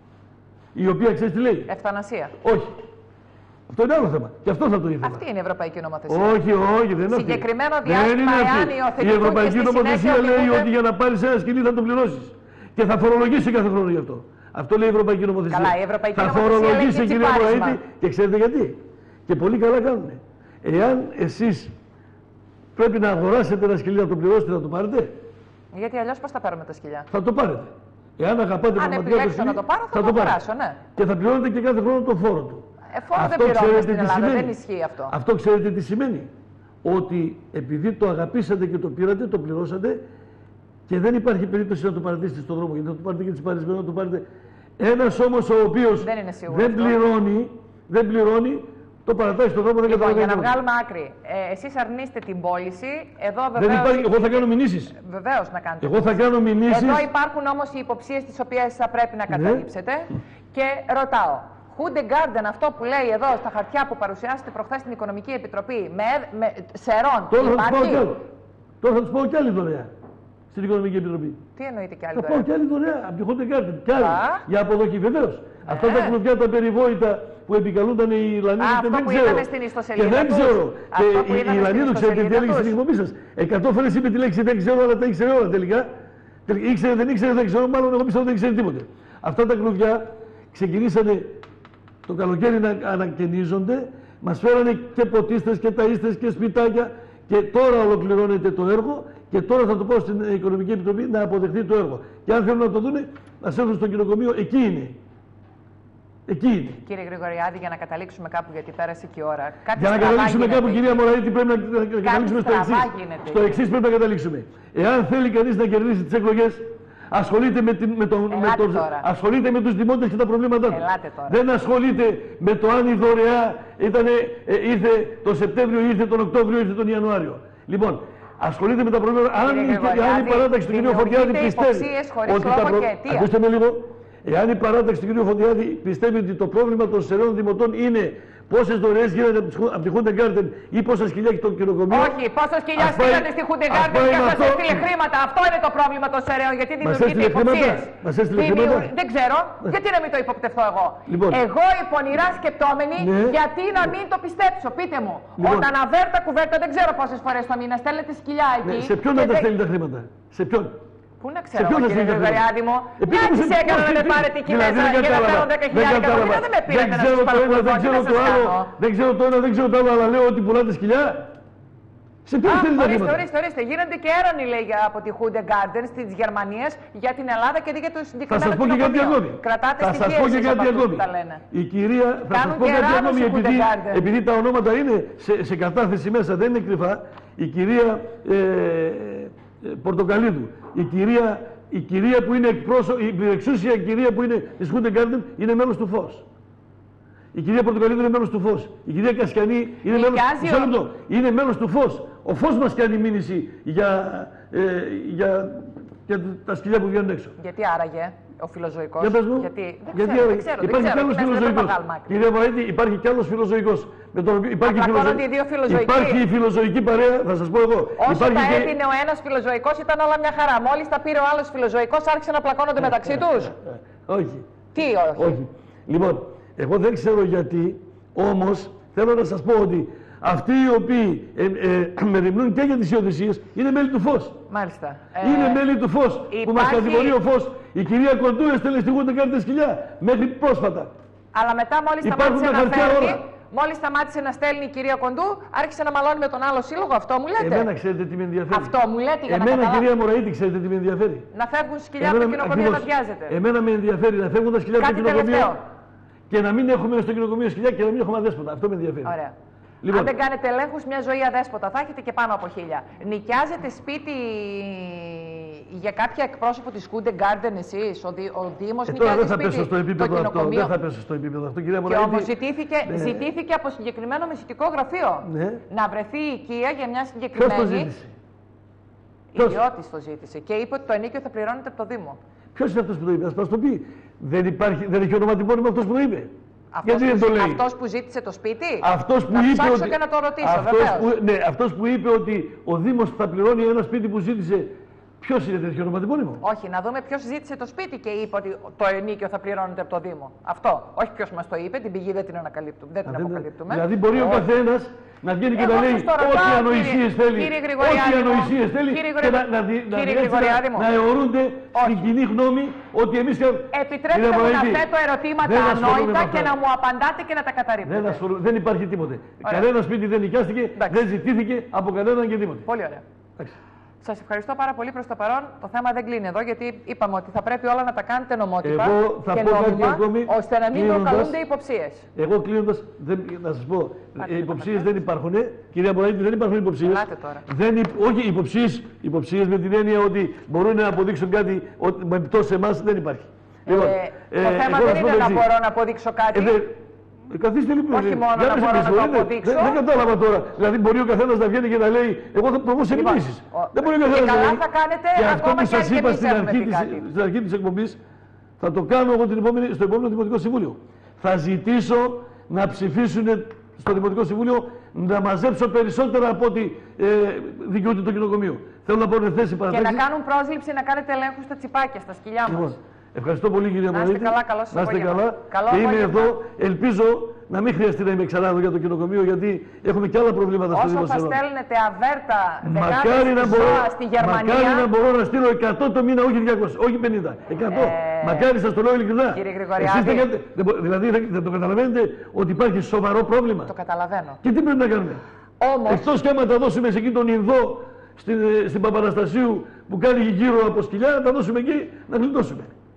Η οποία ξέρει τι λέει. Ευθανασία. Όχι. Αυτό είναι άλλο θέμα. Και αυτό θα το ήθελα. Αυτή είναι η Ευρωπαϊκή Νομοθεσία. Όχι, όχι, δεν είναι αυτή. Συγκεκριμένο διάστημα, εάν υιοθετηθούν. Η Ευρωπαϊκή Νομοθεσία λέει ότι για να πάρεις ένα σκυλί θα το πληρώσεις. Και θα φορολογήσει κάθε χρόνο γι' αυτό. Αυτό λέει η Ευρωπαϊκή Νομοθεσία. Καλά, η Ευρωπαϊκή θα Νομοθεσία φορολογήσει, λέει κυρία Μωραήτη, και ξέρετε γιατί. Και πολύ καλά κάνουν. Εάν εσείς πρέπει να αγοράσετε ένα σκυλί να το πληρώσετε, θα το πάρετε. Γιατί αλλιώς πώς θα πάρουμε τα σκυλιά. Θα το πάρετε. Εάν αγαπάτε Αν επιλέξω να το πάρω, θα, θα το, το αγοράσω, ναι. Και θα πληρώνετε και κάθε χρόνο τον φόρο του. Ε, φόρο δεν πληρώνουμε στην Ελλάδα, σημαίνει. Δεν ισχύει αυτό. Αυτό ξέρετε τι σημαίνει. Ότι επειδή το αγαπήσατε και το πήρατε, το πληρώσατε και δεν υπάρχει περίπτωση να το παρατήσετε στον δρόμο. Γιατί θα το πάρετε και τσιπαρισμένο, να το πάρετε. Ένας όμως ο οποίος δεν, δεν πληρώνει, δεν πληρώνει, το παρατάει στον δρόμο, δεν λοιπόν, καταλαβαίνει. Για να βγάλουμε άκρη, ε, εσείς αρνείστε την πώληση. Εδώ βεβαίως. Δεν υπάρχει, εγώ θα κάνω μηνύσεις. Βεβαίως να κάνετε. Εγώ θα κάνω μηνύσεις. Εδώ υπάρχουν όμως οι υποψίες τις οποίες θα πρέπει να καταλήψετε. Ναι. Και ρωτάω. Χούντεγκάρντεν, αυτό που λέει εδώ στα χαρτιά που παρουσιάσετε προχθές στην Οικονομική Επιτροπή, με, με Σερών, τώρα υπάρχει. Θα τους τώρα θα τους πω κι άλλη δωρεά στην Οικονομική Επιτροπή. Τι εννοείται κι άλλη θα δωρεά. Θα πω κι άλλη δωρεά από τη Χούντεγκάρντεν. Κι άλλη. Για αποδοχή, βεβαίως. Ναι. Αυτά τα κλουβιά τα περιβόητα που επικαλούνταν οι Λανίδες και δεν ξέρω. Στην ιστοσελίδα και δεν ξέρω. Αυτό και η Λανίδου ξέρετε τι έλεγε στην εκπομπή σας. Εκατό φορές είπε τη λέξη δεν ξέρω, αλλά τα ήξερε όλα τελικά. Ήξερε, δεν ήξερε, δεν ξέρω, μάλλον εγώ πιστεύω δεν ήξερε τίποτε. Αυτά τα κλουβιά ξεκινήσανε το καλοκαίρι να ανακτενίζονται, μας φέρανε και ποτίστες και ταΐστες και σπιτάκια και τώρα ολοκληρώνεται το έργο και τώρα θα το πω στην Οικονομική Επιτροπή να αποδεχτεί το έργο. Και αν θέλουν να το δούνε, να έρθουν στο κοινοκομείο, εκεί είναι. Εκεί είναι. Κύριε Γρηγοριάδη, για να καταλήξουμε κάπου, γιατί πέρασε και η ώρα. Κάτι για να καταλήξουμε γίνεται. κάπου, κυρία Μωραήτη, πρέπει να, να καταλήξουμε στο εξής. Στο εξής πρέπει να καταλήξουμε. Εάν θέλει κανείς να κερδίσει τις εκλογές, Ασχολείται με, την, με, τον, με, τον, ασχολείται με τους δημότες και τα προβλήματά τους. Δεν ασχολείται με το αν η δωρεά ήτανε, ε, ήρθε τον Σεπτέμβριο, ήρθε τον Οκτώβριο, ήρθε τον Ιανουάριο. Λοιπόν, ασχολείται με τα προβλήματα. Αν, αν η παράταξη του κ. Φωτιάδη πιστεύει ότι τα προβλήματα. Ακούστε με λίγο. Εάν η παράταξη του κ. Φωτιάδη πιστεύει ότι το πρόβλημα των στερεών δημοτών είναι πόσες δωρεές γίνονται από τη Χούντεγκάρντεν ή πόσα σκυλιά έχει το κοινοκομείο. Όχι, πόσα σκυλιά στείλατε στη Χούντεγκάρντεν και σας έστειλε χρήματα. Αυτό είναι το πρόβλημα των στερεών. Γιατί δημιουργείται υποψίες. Μας έστειλε χρήματα. Δεν ξέρω. Γιατί να μην το υποπτευθώ εγώ. Λοιπόν. Εγώ η πονηρά σκεπτόμενη, ναι. Γιατί να μην το πιστέψω. Πείτε μου. Λοιπόν. Όταν αβέρτα κουβέρτα, δεν ξέρω πόσες φορές το μήνα στέλνετε σκυλιά εκεί. Ναι. Σε ποιον να τα στέλνει τα χρήματα. Σε ποιον. Πού να ξέρω, κύριε Γρηγοριάδη μου, μια της έκανα να με πάρετε Κινέζα για να φέρω δέκα χιλιάδες ευρώ, δεν με πήρατε να σας παρακολουθώ, τι να σας κάνω. Δεν ξέρω το ένα, δεν ξέρω το άλλο, αλλά λέω ότι πουλάτε σκυλιά. Σε ποιον θέλει τα χρήματα. Ορίστε, ορίστε, γίνονται και έρωνοι, λέει, από τη Χούντεγκάρντεν της Γερμανίας για την Ελλάδα και για το συγκεκριμένο κοινοκομείο. Κρατάτε στοιχεία που τα λένε. Η κυρία, θα σας πω κάτι ακόμη, επειδή τα ονόματα είναι σε κατάθεση μέσα, δεν είναι κρυφά, η κυρία Πορτοκαλίδου. Η κυρία, η κυρία που είναι εκπρόσωπο, η εξούσια κυρία που είναι της Χούντεγκάρντεν είναι μέλος του ΦΟΣ. Η κυρία Πορτοκαλίδου είναι μέλος του ΦΟΣ. Η κυρία Κασιανή είναι μέλος, ο... είναι μέλος του ΦΟΣ. Ο ΦΟΣ μας κάνει μήνυση για, ε, για, για τα σκυλιά που βγαίνουν έξω. Γιατί άραγε ο φιλοζωικός. Για πες μου. Γιατί, δεν γιατί ξέρω, άραγε. δεν ξέρω, Υπάρχει δεν κι άλλος φιλοζωικός. Κυρία Μαραήτη, υπάρχει κι άλλος φιλοζωικός. Με τον οποίο υπάρχει, φιλοζω... υπάρχει η φιλοζωική παρέα, θα σας πω εγώ. Όσο υπάρχει τα και... έπινε ο ένας φιλοζωικός ήταν όλα μια χαρά. Μόλις τα πήρε ο άλλος φιλοζωικός άρχισε να πλακώνονται μεταξύ τους. Όχι. Τι όχι. όχι. Λοιπόν, εγώ δεν ξέρω γιατί, όμως θέλω να σας πω ότι αυτοί οι οποίοι ε, ε, μεριμνούν και για τις υιοθεσίες είναι μέλη του ΦΟΣ. Μάλιστα. Είναι ε, μέλη του ΦΟΣ υπάρχει... που μας κατηγορεί ο ΦΟΣ. Η κυρία Κοντού έστελνε στη Χούντεγκάρντεν σκυλιά μέχρι πρόσφατα. Αλλά μετά μόλις σταμάτησε να φέρνει, μόλις σταμάτησε να στέλνει η κυρία Κοντού, άρχισε να μαλώνει με τον άλλο σύλλογο. Αυτό μου λέτε. Εμένα ξέρετε τι με ενδιαφέρει. Αυτό μου λέτε για Εμένα, να καταλάβω. κυρία Μωραήτη, ξέρετε τι με ενδιαφέρει. Να φεύγουν σκυλιά από το κοινοκομείο να βιάζετε. Εμένα με ενδιαφέρει να φεύγουν τα σκυλιά από το κοινοκομείο και να μην έχουμε στο κοινοκομείο σκυλιά και να μην έχουμε αδέσποτα. Αυτό με ενδιαφέρει. Ωραία. Λοιπόν. Αν δεν κάνετε ελέγχους, μια ζωή αδέσποτα θα έχετε και πάνω από χίλια. Νοικιάζετε σπίτι για κάποια εκπρόσωπο της Χούντεγκάρντεν εσείς, ο, ο Δήμος ε, νοικιάζει δεν θα σπίτι πέσω στο επίπεδο το αυτό, δεν θα πέσω στο επίπεδο αυτό, κυρία Μωραήτη. Και όμως ζητήθηκε, ναι. ζητήθηκε από συγκεκριμένο μεσητικό γραφείο ναι. να βρεθεί η οικία για μια συγκεκριμένη... Ποιος το ζήτησε? Ιδιώτης το ζήτησε και είπε ότι το ενίκιο θα πληρώνεται από το Δήμο. Ποιος είναι αυτός που το είπε, ας μας το πει. Δεν, υπάρχει, δεν έχει ονοματεπώνυμο αυτός που το είπε. Αυτός Γιατί που, δεν το λέει. Αυτός που ζήτησε το σπίτι. Αυτός που να είπε ψάξω ότι, και να το ρωτήσω, αυτός βεβαίως. που, ναι, αυτός που είπε ότι ο Δήμος θα πληρώνει ένα σπίτι που ζήτησε. Ποιος είναι τέτοιο ονοματεπώνυμο? Όχι, να δούμε ποιος ζήτησε το σπίτι και είπε ότι το ενίκιο θα πληρώνεται από το Δήμο. Αυτό. Όχι ποιος μας το είπε, την πηγή δεν την ανακαλύπτουμε. Δεν την Α, αποκαλύπτουμε. Δηλαδή μπορεί ο καθένας να βγαίνει και να λέει ό,τι ανοησίες θέλει. Ό,τι ανοησίες θέλει και να, να, να, να, να αιωρούνται στην κοινή γνώμη ότι εμείς... Επιτρέψτε μου να θέτω ερωτήματα ανόητα και να μου απαντάτε και να τα καταρρύπτετε. Δεν υπάρχει τίποτε. Κανένα σπίτι δεν νοικιάστηκε, δεν ζητήθηκε από κανέναν και τίποτε. Πολύ ωραία. Σας ευχαριστώ πάρα πολύ προς το παρόν. Το θέμα δεν κλείνει εδώ, γιατί είπαμε ότι θα πρέπει όλα να τα κάνετε νομότυπα εγώ θα και πω νόμιμα, ακόμη, ώστε να μην προκαλούνται υποψίες. Εγώ κλείνοντας, δεν, να σας πω, οι υποψίες δεν υπάρχουν. Κυρία Μωραήτη, δεν υπάρχουν υποψίες. Δεν, όχι, υποψίες, υποψίες με την έννοια ότι μπορούν να αποδείξουν κάτι με πτώση σε εμάς, δεν υπάρχει. Ε, λοιπόν, ε, το ε, θέμα δεν είναι να μπορώ να αποδείξω κάτι. Ε, Ε, καθίστε λοιπόν. Όχι μόνο να μπορώ να το αποδείξω. Δεν, δεν κατάλαβα τώρα. Δηλαδή, μπορεί ο καθένας να βγαίνει και να λέει: εγώ θα προβώ σε μηνύσεις. Λοιπόν, δεν μπορεί ο καθένας να λέει. Θα κάνετε, και αυτό που σας είπα στην αρχή, της, στην αρχή της εκπομπής, θα το κάνω εγώ την επόμενη, στο επόμενο Δημοτικό Συμβούλιο. Θα ζητήσω να ψηφίσουν στο Δημοτικό Συμβούλιο να μαζέψω περισσότερα από ό,τι ε, δικαιούται το κοινοκομείο. Θέλω να πάρουν θέση παρατάξεις. Και να κάνουν πρόσληψη να κάνετε ελέγχους στα τσιπάκια, στα σκυλιά μας. Λοιπόν, ευχαριστώ πολύ, κυρία Μαραήτη. Να είστε καλά, καλώς να είστε καλά. Καλό και είμαι εδώ. Ελπίζω να μην χρειαστεί να είμαι ξανά εδώ για το κοινοκομείο, γιατί έχουμε και άλλα προβλήματα στο Δήμο. Όσο θα στέλνετε αβέρτα μακάρι να μπορώ, στη Γερμανία. Μακάρι να μπορώ να στείλω εκατό το μήνα, όχι διακόσια, όχι πενήντα. εκατό. Ε... Μακάρι, σας το λέω ειλικρινά. Κύριε Γρηγοριάδη. Δεν, δηλαδή δεν το καταλαβαίνετε ότι υπάρχει σοβαρό πρόβλημα. Το καταλαβαίνω. Και τι πρέπει να κάνουμε? Όμως... Εκτός και άμα τα δώσουμε σε εκεί τον Ινδό στην, στην Παπαναστασίου που κάνει γύρω από σκυλιά, να τα δώσουμε εκεί να γλιτώσουμε.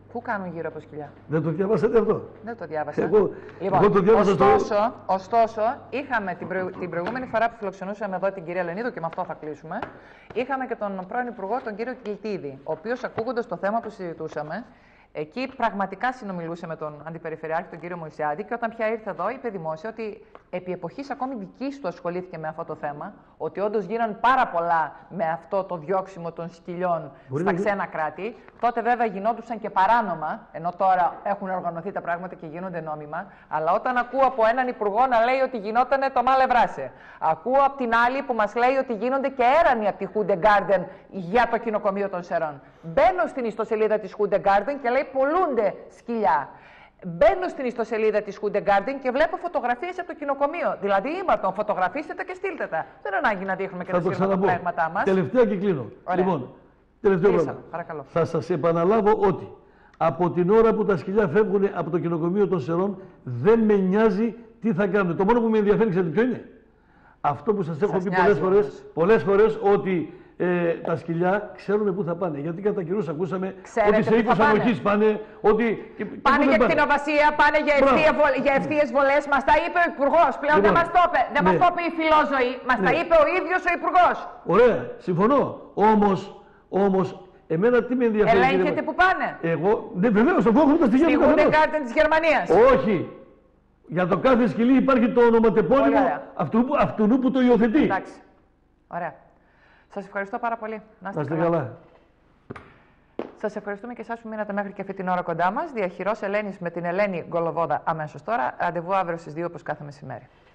Πού κάνουν γύρω από σκυλιά? Δεν το διαβάσατε αυτό? Δεν το διάβασα. Εγώ, λοιπόν, εγώ το διάβασα ωστόσο, στο... ωστόσο, είχαμε την, προηγου... την προηγούμενη φορά που φιλοξενούσαμε εδώ την κυρία Λενίδου και με αυτό θα κλείσουμε, είχαμε και τον πρώην Υπουργό, τον κύριο Κιλτίδη, ο οποίος ακούγοντας το θέμα που συζητούσαμε, εκεί πραγματικά συνομιλούσε με τον Αντιπεριφερειάρχη, τον κύριο Μωυσιάδη, και όταν πια ήρθε εδώ, είπε δημόσια ότι επί εποχής ακόμη δικής του ασχολήθηκε με αυτό το θέμα, ότι όντως γίνανε πάρα πολλά με αυτό το διώξιμο των σκυλιών Μπορεί στα να... ξένα κράτη. Τότε βέβαια γινόντουσαν και παράνομα, ενώ τώρα έχουν οργανωθεί τα πράγματα και γίνονται νόμιμα. Αλλά όταν ακούω από έναν υπουργό να λέει ότι γινότανε το μάλε βράσε, ακούω από την άλλη που μας λέει ότι γίνονται και έρανοι από τη Χούντε Γκάρντεν για το κοινοκομείο των Σερών. Μπαίνω στην ιστοσελίδα της Χούντε Γκάρντεν και λέει πουλούνται σκυλιά. Μπαίνω στην ιστοσελίδα της Χούντε Γκάρντεν και βλέπω φωτογραφίες από το κοινοκομείο. Δηλαδή, ήμαρτον, φωτογραφίστε τα και στείλτε τα. Δεν ανάγκη να δείχνουμε και τα πράγματα μας. Τελευταία και κλείνω. Ωραία. Λοιπόν, τελευταίο πράγμα. Θα σας επαναλάβω ότι από την ώρα που τα σκυλιά φεύγουν από το κοινοκομείο των Σερών, δεν με νοιάζει τι θα κάνουν. Το μόνο που με ενδιαφέρει, ξέρετε ποιο είναι? Αυτό που σας έχω σας πει πολλές φορές, πολλές φορές, ότι Ε, τα σκυλιά ξέρουν πού θα πάνε. Γιατί κατά καιρούς ακούσαμε Ξέρετε ότι σε οίκους ανοχής πάνε, ότι. Και, πάνε για κτηνοβασία, πάνε για, ευθεία, για ευθείες βολές. Μας τα είπε ο Υπουργός. Πλέον λοιπόν, δεν μας το είπε. Δεν ναι. μας το είπε η φιλόζωη. Μας ναι. τα είπε ο ίδιος ο Υπουργός. Ωραία, συμφωνώ. Όμως, όμως, εμένα τι με ενδιαφέρει. Ελέγχετε που πάνε. Εγώ, ναι, βεβαίως, αφού έχουμε τα στοιχεία του καθενός. Στη Χούντε Γκάρντεν της Γερμανίας. Όχι. Για το κάθε σκυλί υπάρχει το ονοματεπώνυμο αυτού, αυτού που το υιοθετεί. Εντάξει. Ωραία. Σας ευχαριστώ πάρα πολύ. Να είστε καλά. καλά. Σας ευχαριστούμε και εσάς που μείνατε μέχρι και αυτή την ώρα κοντά μας. Διαχειρός Ελένης με την Ελένη Γκολοβόδα αμέσως τώρα. Ραντεβού αύριο στις δύο όπως κάθε μεσημέρι.